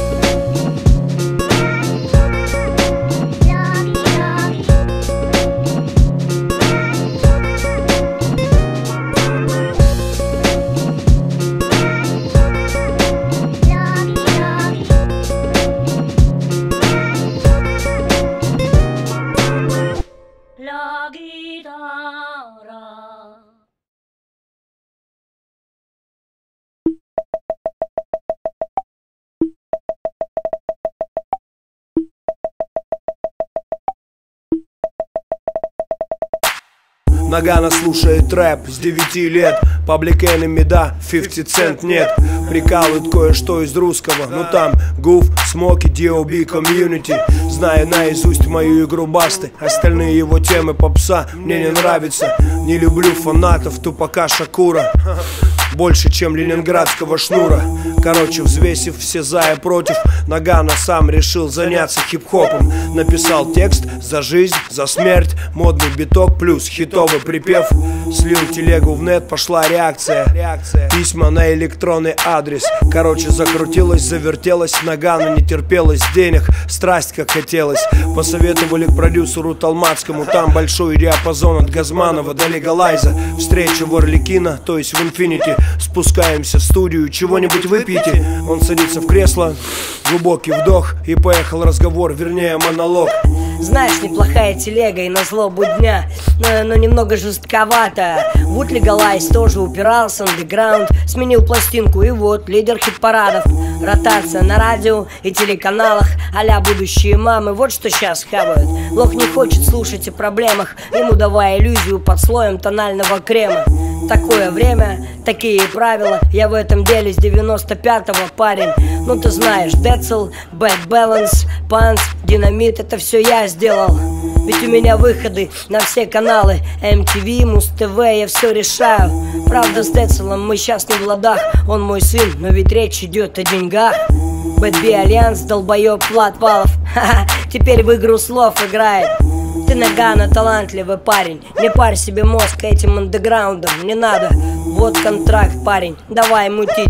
Нагано слушает рэп с 9 лет. Public Enemy, да, 50 Cent нет. Прикалывает кое-что из русского. Ну там Гуф, Смоки, D.O.B, Community. Зная наизусть мою игру Басты. Остальные его темы попса мне не нравятся. Не люблю фанатов Тупака Шакура больше, чем ленинградского шнура. Короче, взвесив все за и против, Нагано сам решил заняться хип-хопом. Написал текст за жизнь, за смерть, модный биток плюс хитовый припев. Слил телегу в нет, пошла реакция. Письма на электронный адрес. Короче, закрутилось, завертелось. Нагано не терпелось денег, страсть как хотелось. Посоветовали к продюсеру Талмацкому. Там большой диапазон от Газманова до Легалайза. Встреча в Орликино, то есть в Инфинити. Спускаемся в студию, чего-нибудь выпейте. Он садится в кресло, глубокий вдох. И поехал разговор, вернее монолог. Знаешь, неплохая телега и на злобу дня, но немного жестковато. Вуд Легалайз тоже упирался, андеграунд. Сменил пластинку и вот лидер хит-парадов. Ротация на радио и телеканалах а-ля будущие мамы, вот что сейчас хавают. Лох не хочет слушать о проблемах, ему давая иллюзию под слоем тонального крема. Такое время, такие правила. Я в этом деле с 95-го, парень. Ну ты знаешь, Децл, Bad Balance, Панс, Динамит, это все я сделал. Ведь у меня выходы на все каналы MTV, Муз-ТВ, я все решаю. Правда, с Децлом мы сейчас не в ладах. Он мой сын, но ведь речь идет о деньгах. Бэтби Альянс, долбоеб Влад Палов. Ха-ха, теперь в игру слов играет. Ты Нагано талантливый парень. Не парь себе мозг этим андеграундом, не надо. Вот контракт, парень, давай мутить.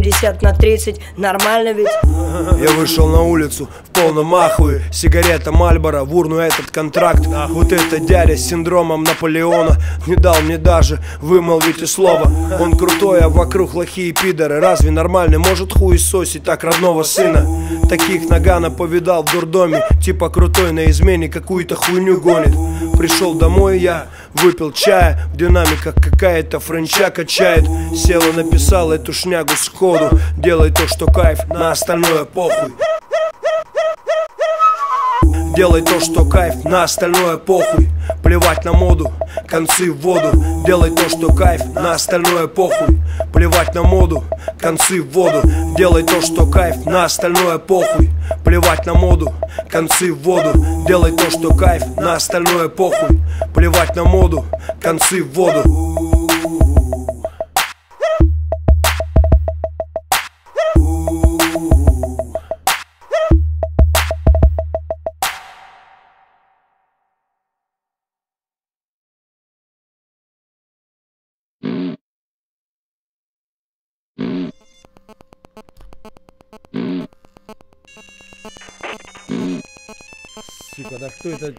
70/30, нормально ведь? Я вышел на улицу в полном ахуе. Сигарета Мальборо, в урну этот контракт. Вот это дядя с синдромом Наполеона не дал мне даже вымолвить и слова. Он крутой, а вокруг лохи и пидоры. Разве нормальный может хуесосить так родного сына? Таких Нагано повидал в дурдоме. Типа крутой на измене какую-то хуйню гонит. Пришел домой я, выпил чая. В динамиках какая-то френча качает. Сел и написал эту шнягу сходу. Делай то, что кайф, на остальное похуй. Делай то, что кайф, на остальное похуй. Плевать на моду, концы в воду. Делай то, что кайф, на остальное похуй. Плевать на моду, концы в воду. Делай то, что кайф, на остальное похуй. Плевать на моду, концы в воду. Делай то, что кайф, на остальное похуй. Плевать на моду, концы в воду. Сука, да кто это?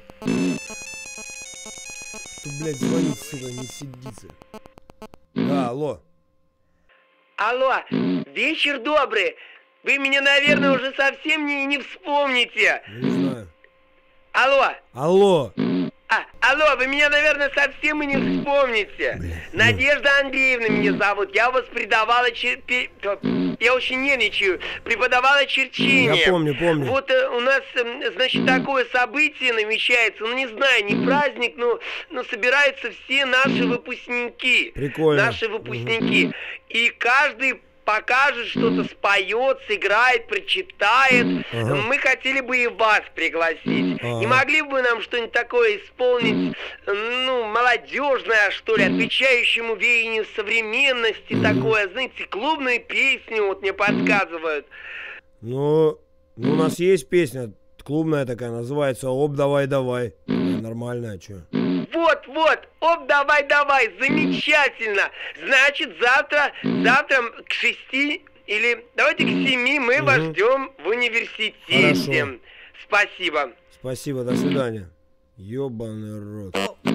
Тут, блядь, звонит, сука, не сидится. Да, алло. Алло, вечер добрый. Вы меня, наверное, уже совсем не вспомните. Не знаю. Алло. Алло. Алло, вы меня, наверное, совсем и не вспомните. Блядь, Надежда Андреевна меня зовут. Я вас преподавала Я очень нервничаю. Преподавала черчение. Я помню. Вот у нас, значит, такое событие намечается. Ну, не знаю, не праздник, но собираются все наши выпускники. Прикольно. Наши выпускники. И каждый покажет, что-то споет, сыграет, прочитает. Мы хотели бы и вас пригласить. Не могли бы нам что-нибудь такое исполнить, ну, молодежное, что ли, отвечающему веянию современности, такое, знаете, клубную песню, вот мне подсказывают. Ну, у нас есть песня клубная такая, называется «Оп, давай, давай». Нормальная, чё? Вот, оп, давай, давай, замечательно. Значит, завтра к 6 или давайте к 7 мы вас ждем в университете. Хорошо. Спасибо. Спасибо, до свидания. Ёбаный рот.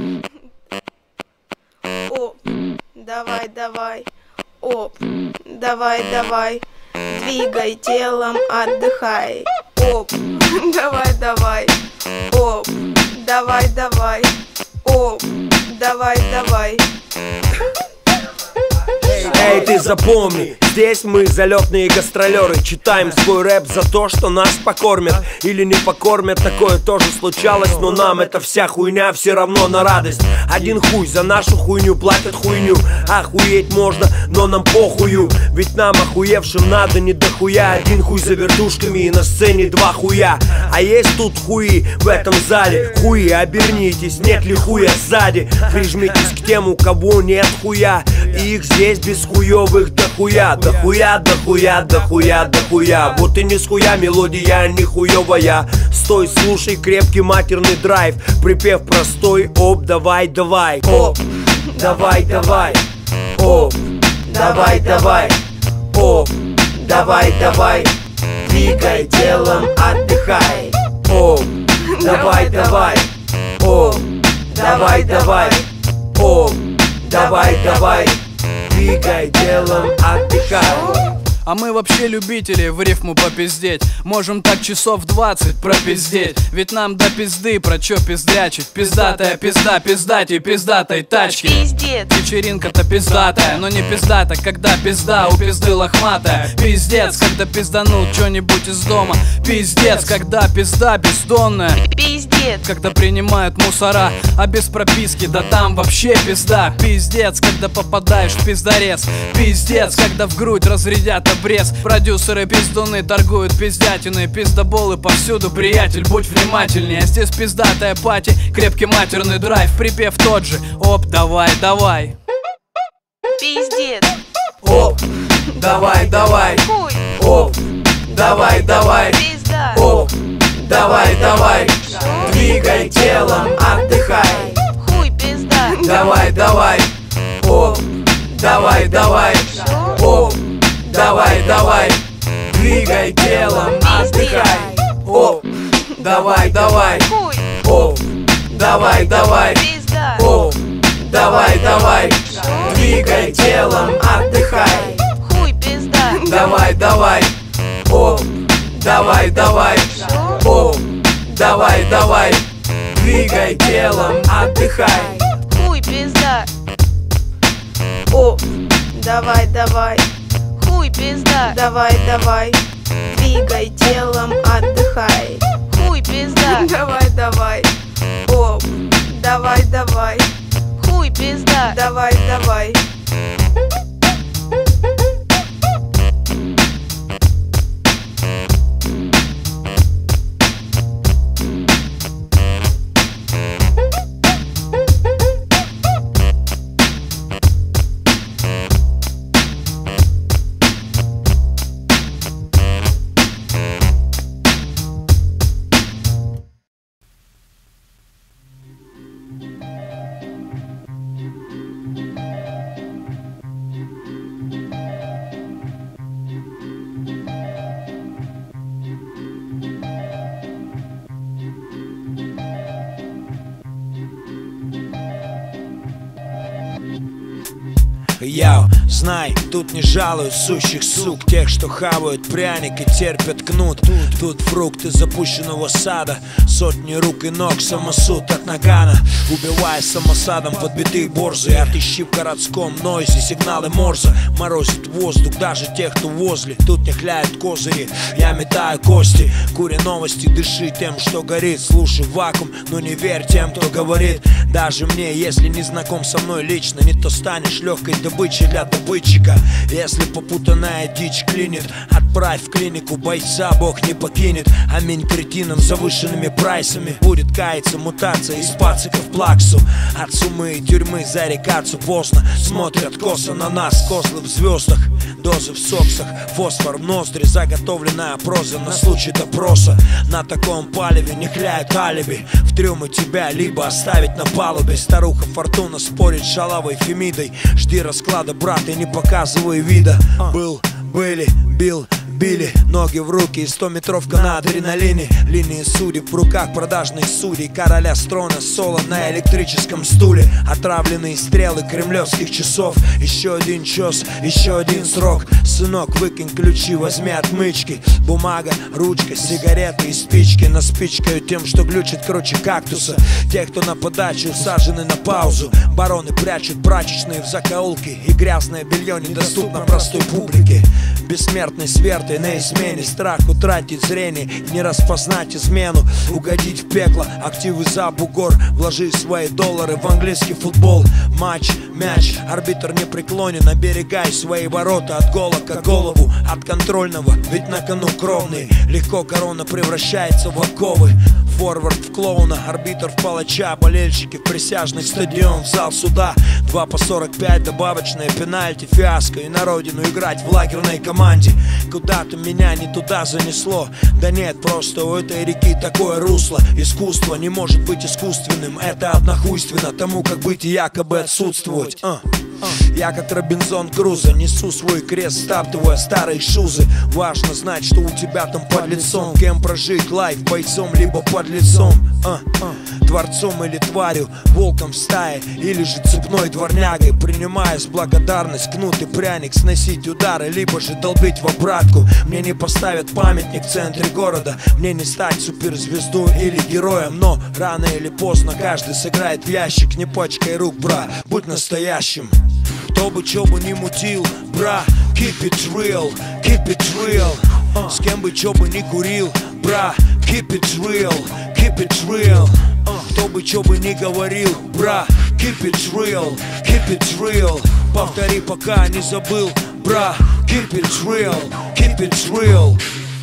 Оп, давай, давай. Оп, давай, давай. Двигай телом, отдыхай. Оп, давай, давай. Оп, давай, давай. Оп, давай, давай. Эй, ты запомни, здесь мы залетные гастролеры. Читаем свой рэп за то, что нас покормят или не покормят, такое тоже случалось. Но нам эта вся хуйня все равно на радость. Один хуй за нашу хуйню платят хуйню. Охуеть можно, но нам похую. Ведь нам охуевшим надо не дохуя. Один хуй за вертушками и на сцене 2 хуя. А есть тут хуи в этом зале. Хуи, обернитесь, нет ли хуя сзади. Прижмитесь к тем, у кого нет хуя. И их здесь без хуёвых дохуя. Дохуя, дохуя, дохуя, дохуя. Вот и не с хуя мелодия, не хуёвая. Стой, слушай крепкий матерный драйв. Припев простой, оп, давай, давай. Оп, давай, давай. Оп, давай, давай. Оп, давай, давай. Двигай телом, отдыхай. Оп, давай, давай. Оп, давай, давай. Оп, давай, давай. Двигай телом, отдыхай. А мы вообще любители в рифму попиздеть. Можем так часов 20 пропиздеть. Ведь нам до пизды про чё пиздрячить. Пиздатая пизда, пиздатей, пиздатой тачки. Пиздец. Вечеринка-то пиздатая, но не пиздата, когда пизда у пизды лохматая. Пиздец, когда пизданул чё-нибудь из дома. Пиздец, когда пизда бездонная. Пиздец. Когда принимают мусора, а без прописки, да там вообще пизда. Пиздец, когда попадаешь в пиздарез. Пиздец, когда в грудь разрядят обрез. Продюсеры пиздуны торгуют пиздятиной. Пиздоболы повсюду, приятель, будь внимательнее. Здесь пиздатая пати, крепкий матерный драйв. Припев тот же, оп, давай, давай. Пиздец. Оп, давай, давай. Хуй. Оп, давай, давай. Пизда. Оп, давай, давай. Двигай телом, отдыхай. Хуй, пизда. Давай, давай. Оп, давай, давай. Оп, давай, давай. Двигай телом, отдыхай. Оп, давай, давай. Хуй. Оп, давай, давай. Пизда. Оп, давай, давай. Двигай телом, отдыхай. Хуй, пизда. Давай, давай. Оп, давай, давай. Оп, давай, давай. Двигай телом, отдыхай. Хуй, пизда. Оп, давай, давай. Хуй, пизда. Давай, давай. Двигай телом, отдыхай. Хуй, пизда. Давай, давай. Оп, давай, давай. Хуй, пизда. Давай, давай. Яу, знай, тут не жалуют сущих сук. Тех, что хавают пряник и терпят кнут. Тут фрукты запущенного сада. Сотни рук и ног, самосуд от нагана. Убивая самосадом подбитые борзы. Отыщи в городском нойзе сигналы Морзе. Морозит воздух даже тех, кто возле. Тут не хляют козыри, я метаю кости. Кури новости, дыши тем, что горит. Слушай вакуум, но не верь тем, кто говорит. Даже мне, если не знаком со мной лично, не то станешь легкой добычей. добычей для добытчика. Если попутанная дичь клинит, отправь в клинику бойца, Бог не покинет. Аминь кретинам с завышенными прайсами. Будет каяться мутация из пацика в плаксу. От суммы и тюрьмы зарекаться поздно. Смотрят косо на нас, козлы в звездах, дозы в соксах, фосфор в ноздри, заготовленная проза на случай допроса. На таком палеве не хляют алиби. В трюмы тебя либо оставить на палубе. Старуха Фортуна спорит с шалавой Фемидой. Жди расклада, брат, и не показывай вида. Был, были, бил, били, ноги в руки и 100-метровка на адреналине. Линии судеб в руках продажных судей. Короля строна соло на электрическом стуле. Отравленные стрелы кремлевских часов. Еще один час, еще один срок. Сынок, выкинь ключи, возьми отмычки. Бумага, ручка, сигареты и спички. Наспичкаю тем, что глючит круче кактуса. Те, кто на подачу, усажены на паузу. Бароны прячут прачечные в закоулки. И грязное белье недоступно простой публике. Бессмертный сверд и на измене. Страх утратить зрение, не распознать измену. Угодить в пекло, активы за бугор. Вложи свои доллары в английский футбол. Матч, мяч, арбитр не преклонен. Оберегай свои ворота от гола к голову. От контрольного, ведь на кону кровный. Легко корона превращается в оковы. Форвард в клоуна, арбитр в палача. Болельщики в присяжный стадион, в зал суда. 2 по 45, добавочные пенальти, фиаско. И на родину играть в лагерной команде. Куда-то меня не туда занесло. Да нет, просто у этой реки такое русло. Искусство не может быть искусственным. Это однохуйственно тому, как быть и якобы отсутствовать. Я как Робинзон Крузо несу свой крест, стаптывая старые шузы. Важно знать, что у тебя там под лицом. Кем прожить лайф, бойцом либо под лицом. Творцом или тварью, волком в стае или же цепной дворнягой. Принимая с благодарность кнут и пряник, сносить удары, либо же долбить в обратку. Мне не поставят памятник в центре города. Мне не стать суперзвездой или героем. Но рано или поздно каждый сыграет в ящик. Не пачкай рук, бра, будь настоящим. Кто бы чё бы не мутил, бра, keep it real, keep it real. С кем бы чё бы не курил, бра, keep it real, keep it real. Кто бы чё бы не говорил, бра, keep it real, keep it real. Повтори, пока не забыл, бра, keep it real, keep it real.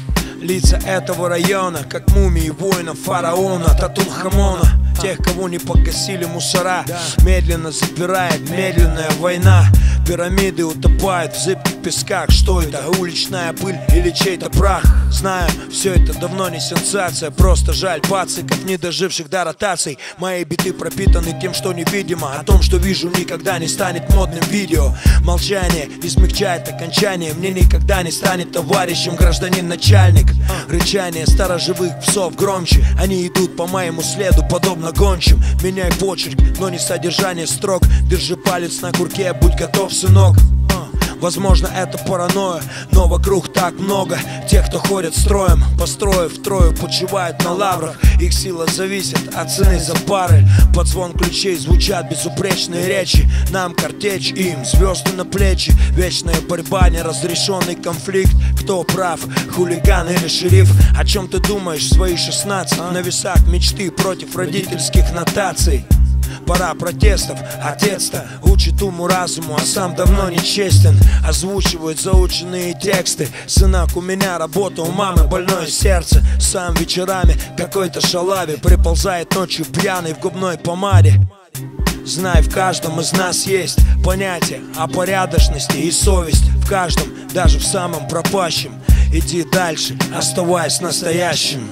Лица этого района, как мумии воинов фараона Татунхамона. Тех, кого не покосили мусора, медленно запирает медленная война. Пирамиды утопают в зыбких песках. Что это? Уличная пыль или чей-то прах? Знаю, все это давно не сенсация. Просто жаль пациков, не доживших до ротаций. Мои биты пропитаны тем, что невидимо. О том, что вижу, никогда не станет модным видео. Молчание измягчает окончание. Мне никогда не станет товарищем гражданин начальник. Рычание сторожевых псов громче. Они идут по моему следу, подобно гончим. Меняй почерк, но не содержание строк. Держи палец на курке, будь готов, сынок. Возможно, это паранойя, но вокруг так много тех, кто ходит строем, построив втрою, почивают на лаврах. Их сила зависит от цены за баррель. Под звон ключей звучат безупречные речи. Нам картечь, им звезды на плечи. Вечная борьба, неразрешенный конфликт. Кто прав, хулиган или шериф? О чем ты думаешь в свои 16? На весах мечты против родительских нотаций. Пора протестов, отец-то учит уму-разуму, а сам давно нечестен. Озвучивает заученные тексты. Сынок, у меня работа, у мамы больное сердце. Сам вечерами какой-то шалаве приползает ночью пьяный в губной помаде. Знай, в каждом из нас есть понятие о порядочности и совесть. В каждом, даже в самом пропащем. Иди дальше, оставаясь настоящим.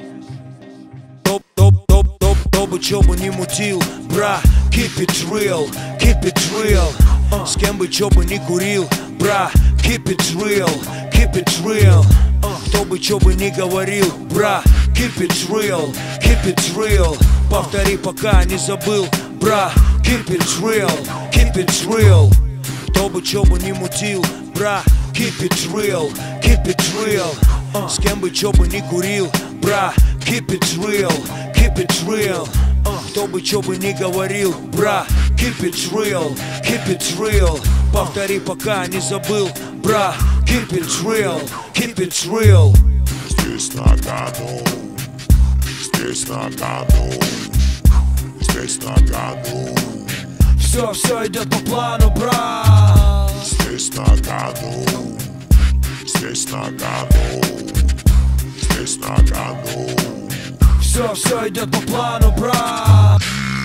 Кто бы чё бы не мутил, бра, keep it real, keep it real. С кем бы чё бы не курил, бра, keep it real, keep it real. Кто бы чё бы не говорил, бра, keep it real, keep it real. Повтори, пока не забыл, бра, keep it real, keep it real. Кто бы чё бы не мутил, бра, keep it real, keep it real. С кем бы чё бы не курил, бра, keep it real, keep it real. Кто бы чё бы не говорил, бра, keep it real, keep it real. Повтори, пока не забыл, бра, keep it real, keep it real. Здесь на году, здесь на году, здесь на году. Все идет по плану, брат. Здесь Нагано, здесь Нагано, здесь Нагано. Все идет по плану, брат.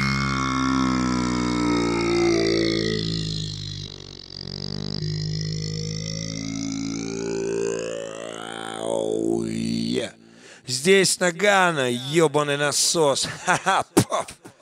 Здесь Нагано, ёбаный насос. Ха-ха, поп.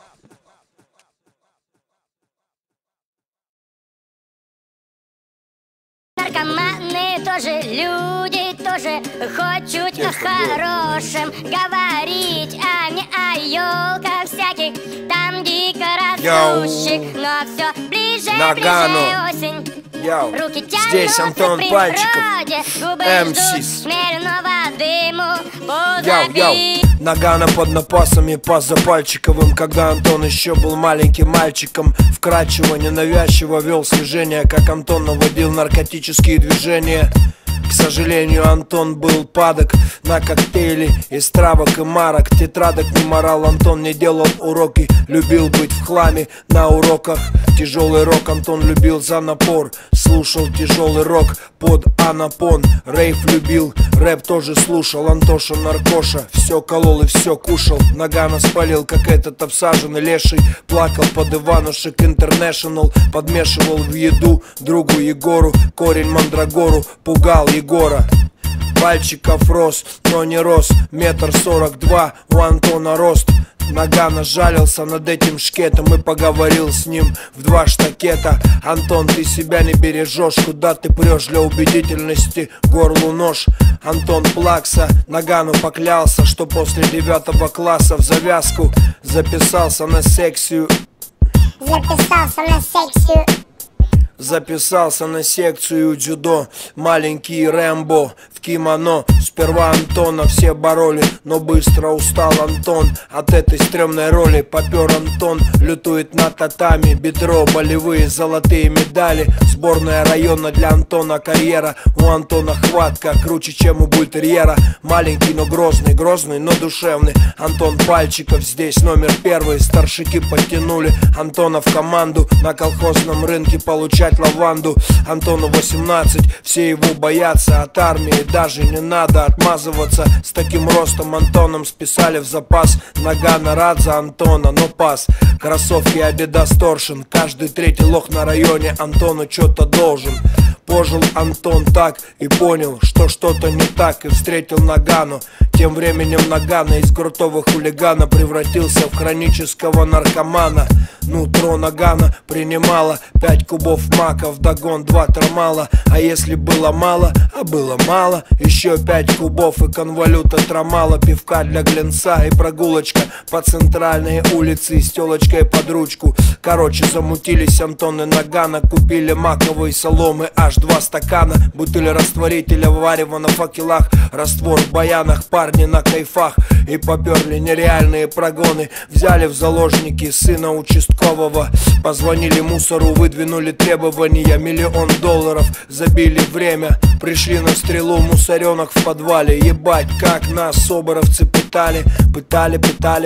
Наркоманы тоже люди, тоже хоть чуть о хорошем говорить, а не о ёлках всяких, там дико растущих, но все ближе, ближе осень. Руки тянутся здесь Антон к Пальчиков, природе, губы ждут смиренного дыму, позаби. Нагано под напасами, пас за Пальчиковым. Когда Антон еще был маленьким мальчиком, вкрадчиво, ненавязчиво вел слежение, как Антон наводил наркотические движения. К сожалению, Антон был падок на коктейли из травок и марок, тетрадок не морал. Антон не делал уроки, любил быть в хламе на уроках. Тяжелый рок Антон любил за напор, слушал тяжелый рок под анапон. Рейв любил, рэп тоже слушал. Антоша наркоша, все колол и все кушал. Нагано спалил, как этот обсаженный леший. Плакал под Иванушек Интернешнл, подмешивал в еду другу Егору корень мандрагору, пугал Егора. Пальчиков рос, но не рос, 1,42 м у Антона рост. Нагано жалился над этим шкетом и поговорил с ним в 2 штакета. Антон, ты себя не бережешь, куда ты прешь для убедительности, горлу нож. Антон плакса, Нагано поклялся, что после 9 класса в завязку записался на секцию. Записался на секцию дзюдо. Маленький Рэмбо в кимоно. Сперва Антона все бороли, но быстро устал Антон от этой стрёмной роли. Попер Антон, лютует на татами, бедро, болевые золотые медали. Сборная района для Антона карьера. У Антона хватка круче, чем у бультерьера. Маленький, но грозный, грозный, но душевный. Антон Пальчиков здесь номер 1. Старшики подтянули Антона в команду. На колхозном рынке получать лаванду. Антону 18, все его боятся. От армии даже не надо отмазываться. С таким ростом Антоном списали в запас. Нагано рад за Антона, но пас. Кроссовки Adidas Torsion. Каждый третий лох на районе Антону что-то должен. Пожил Антон так и понял, что что-то не так, и встретил Нагано. Тем временем Нагано из крутого хулигана превратился в хронического наркомана. Нутро Нагано принимало 5 кубов мака, вдогон 2 трамала. А если было мало, а было мало, еще 5 кубов и конвалюта трамала. Пивка для глинца и прогулочка по центральной улице с телочкой под ручку. Короче, замутились Антон и Нагано, купили маковой соломы аж 2 стакана. Бутыль растворителя варева на факелах, раствор в баянах, парни на кайфах. И поперли нереальные прогоны. Взяли в заложники сына участкового. Позвонили мусору, выдвинули требования. $1 миллион, забили время. Пришли на стрелу мусоренок в подвале. Ебать, как нас соборовцы пытали. Пытали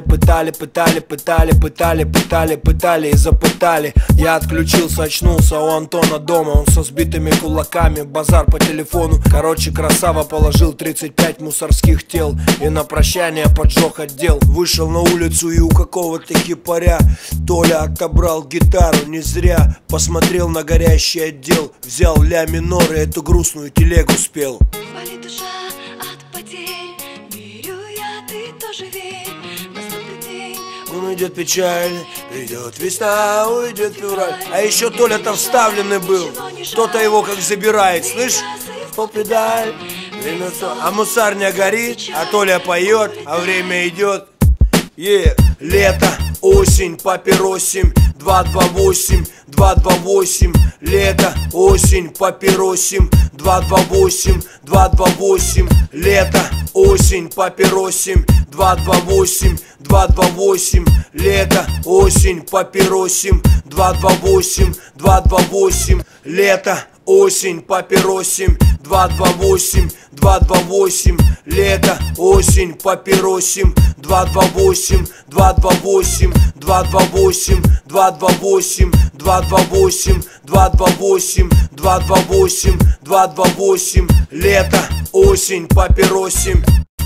и запытали. Я отключился, очнулся у Антона дома. Он со сбитыми кулаками, базар по телефону. Короче, красава положил 35 мусорских тел и на прощание поджег отдел. Вышел на улицу и у какого-то хипаря Толя отобрал гитару не зря. Посмотрел на горящий отдел, взял ля минор и эту грустную телегу спел. Болит душа от потерь, верю я, ты тоже верь. Наступит день, уйдет печаль, придет весна, уйдет февраль. А еще Толя-то вставленный был. Кто-то его как забирает, слышь? Попедаль. А мусарня горит, а Толя поет, а время идет. Лето, осень, папиросим, 228, 228. Лето, осень, папиросим, 228, 228. Лето, осень, папиросим, 228, 228. Лето, осень, папиросим, 228, 228. Лето, осень, папиросим, 228, 228, лето, осень, папиросим, 228, 228, 228, 228, 228, 228, 228, 228, лето, осень, папиросим.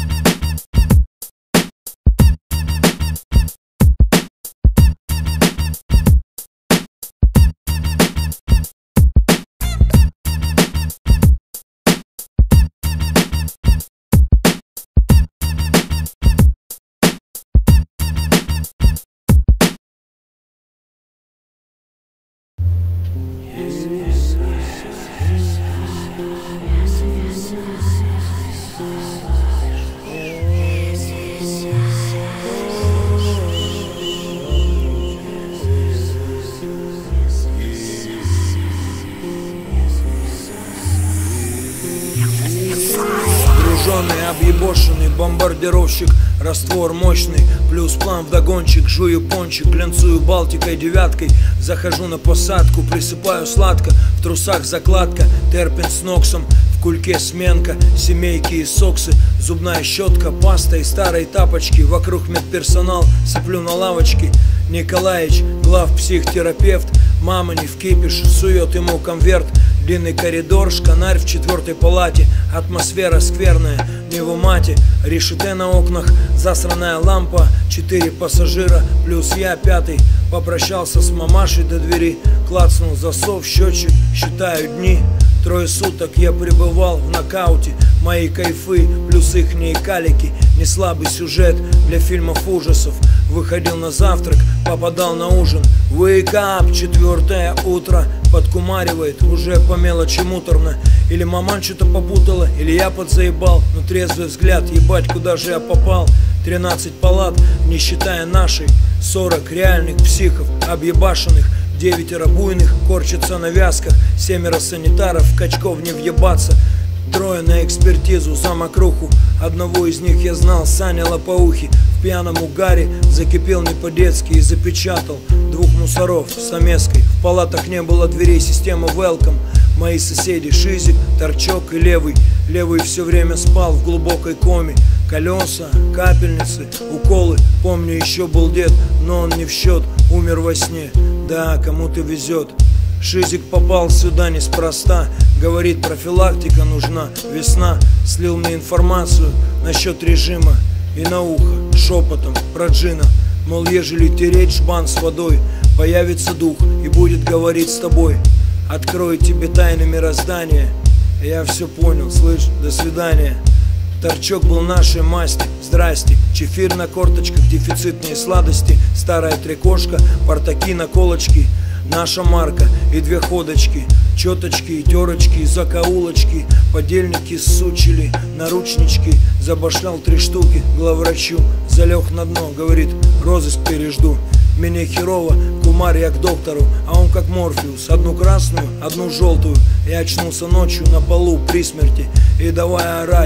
Объебошенный бомбардировщик, раствор мощный, плюс план вдогончик, жую пончик, глянцую Балтикой девяткой, захожу на посадку, присыпаю сладко, в трусах закладка, терпен с ноксом, в кульке сменка, семейки и соксы, зубная щетка, паста и старые тапочки, вокруг медперсонал, сыплю на лавочке, Николаич, главпсихтерапевт, мама не вкипиш, сует ему конверт, длинный коридор, шканарь в 4-й палате, атмосфера скверная, не в умате, решете на окнах, засранная лампа, 4 пассажира, плюс я 5-й, попрощался с мамашей до двери, клацнул засов, счетчик, считаю дни, 3 суток я пребывал в нокауте, мои кайфы, плюс ихние калики, не слабый сюжет для фильмов ужасов, выходил на завтрак, попадал на ужин, wake up, 4-е утро, подкумаривает, уже по мелочи муторно, или маман что-то попутала, или я подзаебал, но трезвый взгляд, ебать, куда же я попал, 13 палат, не считая нашей, 40 реальных психов, объебашенных, 9 буйных, корчатся на вязках, 7 санитаров, качков не въебаться, 3 на экспертизу за мокруху, одного из них я знал, Саня Лопоухи, в пьяном угаре закипел не по-детски и запечатал 2 мусоров с Самеской, в палатах не было дверей, система welcome, мои соседи Шизик, Торчок и Левый, Левый все время спал в глубокой коме, колеса, капельницы, уколы, помню еще был дед, но он не в счет, умер во сне, да, кому-то везет. Шизик попал сюда неспроста, говорит, профилактика нужна, весна, слил мне информацию насчет режима и на ухо шепотом про джина, мол, ежели тереть жбан с водой, появится дух и будет говорить с тобой, открою тебе тайны мироздания. Я все понял, слышь, до свидания. Торчок был нашей масти, здрасте, чефир на корточках, дефицитные сладости, старая трикошка, портаки на колочки, наша марка и 2 ходочки, четочки и терочки, закоулочки, подельники сучили, наручнички, забашлял 3 штуки, главврачу, залег на дно, говорит, розыск пережду. Мне херово, кумар я к доктору, а он как Морфеус, 1 красную, 1 желтую. Я очнулся ночью на полу при смерти и давай орать,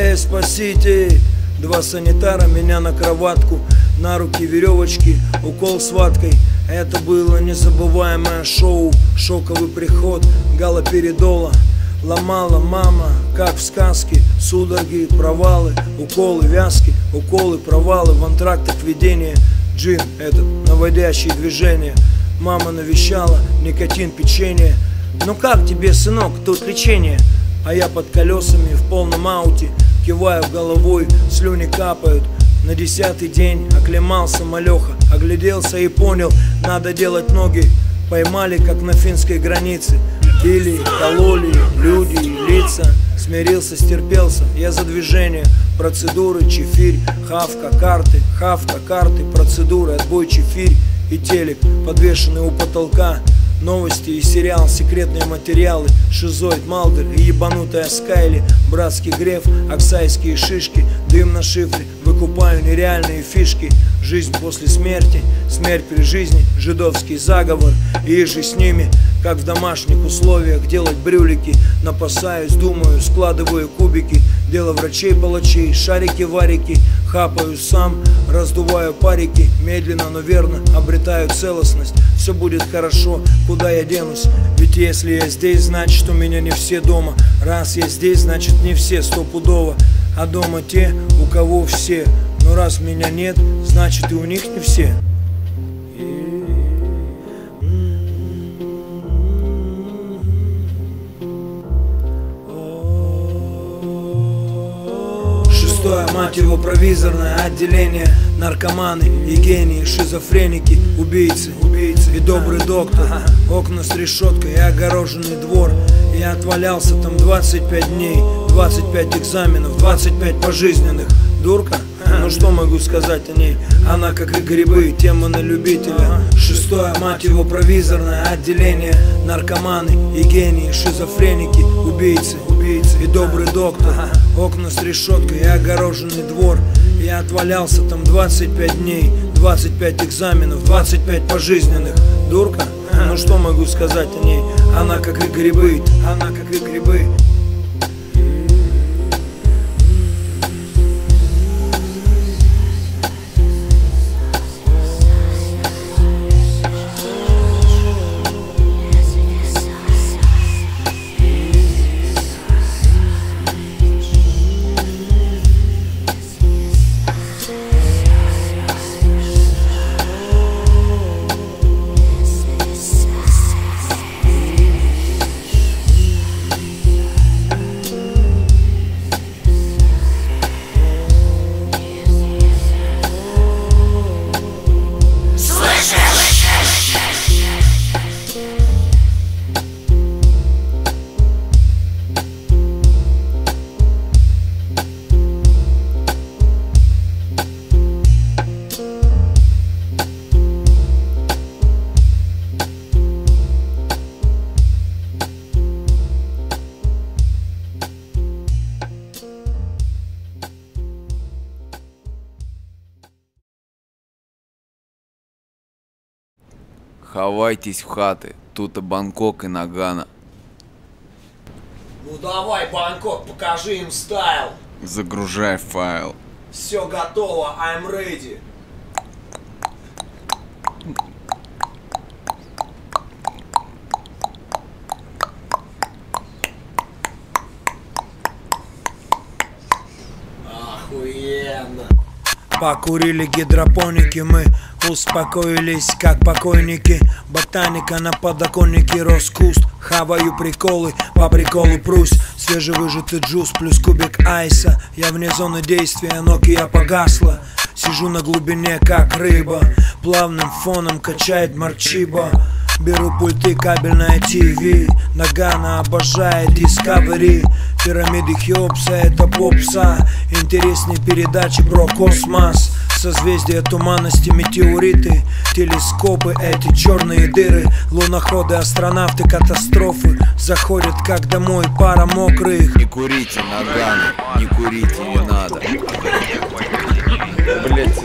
спасите! 2 санитара меня на кроватку, на руки веревочки, укол с ваткой. Это было незабываемое шоу, шоковый приход, галоперидола. Ломала мама, как в сказке, судороги, провалы, уколы, вязки, уколы, провалы, в антрактах видения. Джин этот, наводящий движение. Мама навещала, никотин, печенье. Ну как тебе, сынок, тут лечение? А я под колесами в полном ауте, киваю головой, слюни капают. На 10-й день оклемался малеха, огляделся и понял, надо делать ноги. Поймали, как на финской границе, били, кололи, люди, лица. Смирился, стерпелся, я за движение. Процедуры, чефирь, хавка, карты, процедуры, отбой, чефирь и телек, подвешенный у потолка. Новости и сериал, секретные материалы, шизоид, Малдер и ебанутая Скайли, братский греф, оксайские шишки, дым на шифре, выкупаю нереальные фишки. Жизнь после смерти, смерть при жизни, жидовский заговор, и же с ними, как в домашних условиях, делать брюлики. Напасаюсь, думаю, складываю кубики, дело врачей-палачей, шарики-варики, хапаю сам, раздуваю парики, медленно, но верно обретаю целостность. Все будет хорошо, куда я денусь? Ведь если я здесь, значит у меня не все дома. Раз я здесь, значит не все стопудово. А дома те, у кого все. Но раз меня нет, значит и у них не все. Шестое, мать его, провизорное отделение. Наркоманы и гении, шизофреники, убийцы и добрый доктор. Окна с решеткой и огороженный двор. Я отвалялся там 25 дней, 25 экзаменов, 25 пожизненных. Дурка? Ну что могу сказать о ней? Она, как и грибы, тема на любителя. Шестое, мать его, провизорное отделение. Наркоманы и гении, шизофреники, убийцы и добрый доктор. Окна с решеткой и огороженный двор. Я отвалялся там 25 дней, 25 экзаменов, 25 пожизненных. Дурка? Ну что могу сказать о ней? Она, как и грибы, она, как и грибы. Ховайтесь в хаты, тут и Бангкок, и Нагано. Ну давай, Бангкок, покажи им стайл. Загружай файл. Все готово, I'm ready. Охуенно. Покурили гидропоники, мы успокоились, как покойники. Ботаника на подоконнике, рос куст. Хаваю приколы, по приколу прусь. Свежевыжатый джус плюс кубик айса. Я вне зоны действия, Nokia погасла. Сижу на глубине, как рыба. Плавным фоном качает Марчиба. Беру пульты, кабельное ТВ. Нагано обожает Discovery. Пирамиды Хеопса, это попса. Интереснее передачи про космос. Созвездия туманности, метеориты. Телескопы, эти черные дыры. Луноходы, астронавты, катастрофы. Заходят как домой пара мокрых. Не курите, Нагано, не курите, не надо. Блять,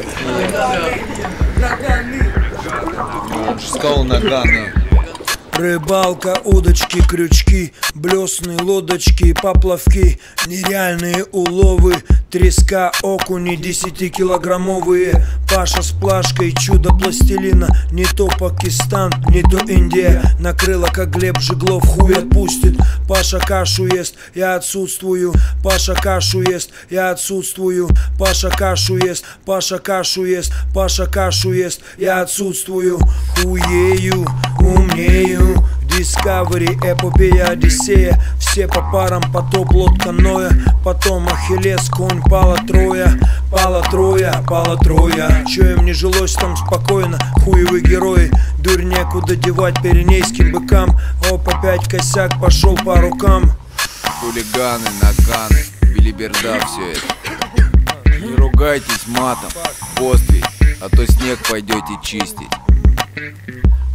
он же сказал Нагано. Рыбалка, удочки, крючки, блесны, лодочки, поплавки, нереальные уловы, треска, окуни 10-килограммовые. Паша с плашкой, чудо пластилина. Не то Пакистан, не то Индия. Накрыла, как Глеб Жиглов, хуй отпустит. Паша кашу ест, я отсутствую. Паша кашу ест, я отсутствую. Паша кашу ест, Паша кашу ест, Паша кашу ест, я отсутствую. Хуею, умнею. Discovery, эпопея, Одиссея. Все по парам, потоп, лодка Ноя. Потом Ахиллес, конь, пала Троя. Пала Троя, пала Троя. Че им не жилось там спокойно, хуевые герои. Дурь некуда девать пиренейским быкам. Оп, опять косяк, пошел по рукам. Хулиганы, Наганы, билиберда все это. Не ругайтесь матом, пост ведь, а то снег пойдете чистить.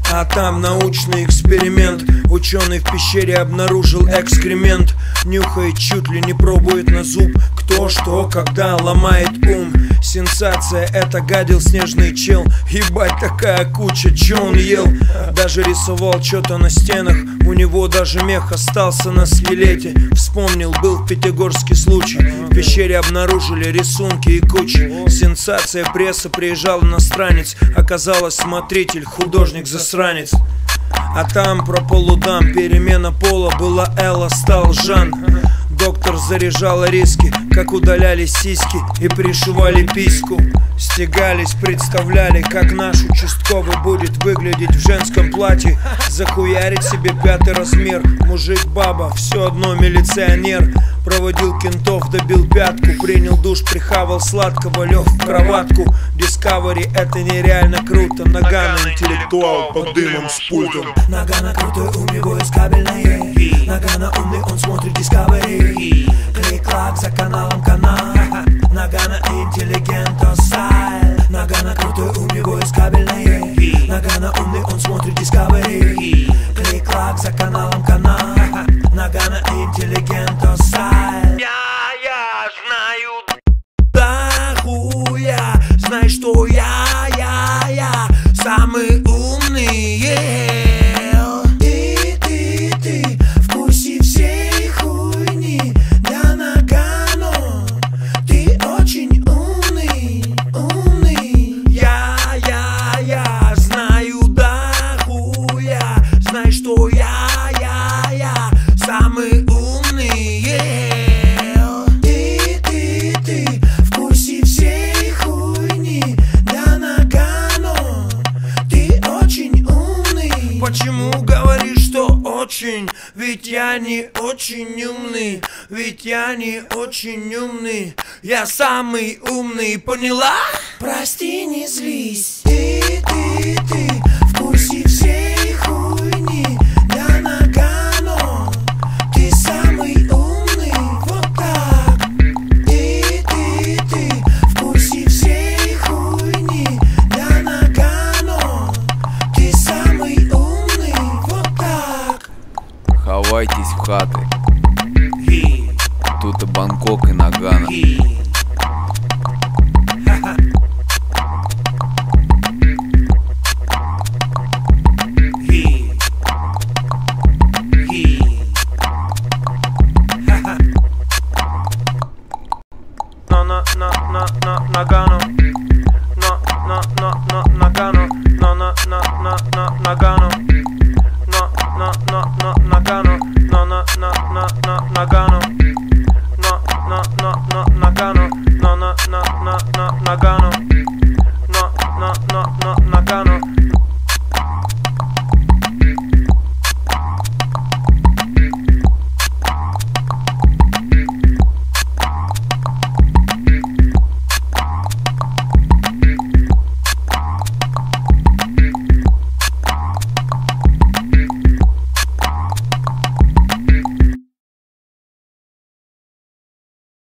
А там научный эксперимент. Ученый в пещере обнаружил экскремент. Нюхает, чуть ли не пробует на зуб. Кто, что, когда ломает ум. Сенсация, это гадил снежный чел. Ебать, такая куча, чё он ел? Даже рисовал что-то на стенах. У него даже мех остался на скелете. Вспомнил, был в Пятигорске случай. В пещере обнаружили рисунки и кучи. Сенсация, пресса, приезжал иностранец. Оказалось, смотритель, художник-засранец. А там про полудам, перемена пола. Была Элла, стал Жан. Доктор заряжала риски, как удаляли сиськи и пришивали письку. Стегались, представляли, как наш участковый будет выглядеть в женском платье. Захуярить себе 5-й размер. Мужик, баба, все одно милиционер. Проводил кентов, добил пятку. Принял душ, прихавал сладкого, лег в кроватку. Discovery, это нереально круто. Нагано интеллектуал под дымом с пультом. Нагано крутой, у него есть кабельное. Нагано умный, он смотрит Discovery. Клик-клак, за каналом канал. Нагано интеллигента стайл. Нагано крутой, у него есть кабельное. Нагано умный, он смотрит Discovery. Клик-клак, за каналом канал. Нагано интеллигента стайл. Я знаю да хуя. Знай, что я самый умный. Ты в курсе всей хуйни. Да Нагано, ты очень умный. Я знаю да хуя. Знай, что я самый умный. Ты в курсе всей хуйни. Да Нагано, ты очень умный. Почему говоришь, что очень? Ведь я не очень умный. Ведь я не очень умный. Я самый умный, поняла? Прости, не злись. Ты в курсе всей хуйни. Да Нагано, ты самый умный. Вот так. Ты в курсе всей хуйни. Да Нагано, ты самый умный. Вот так. Хавайтесь в хаты. Тут и Бангкок, и Нагано. Nagano, Nagano, Nagano.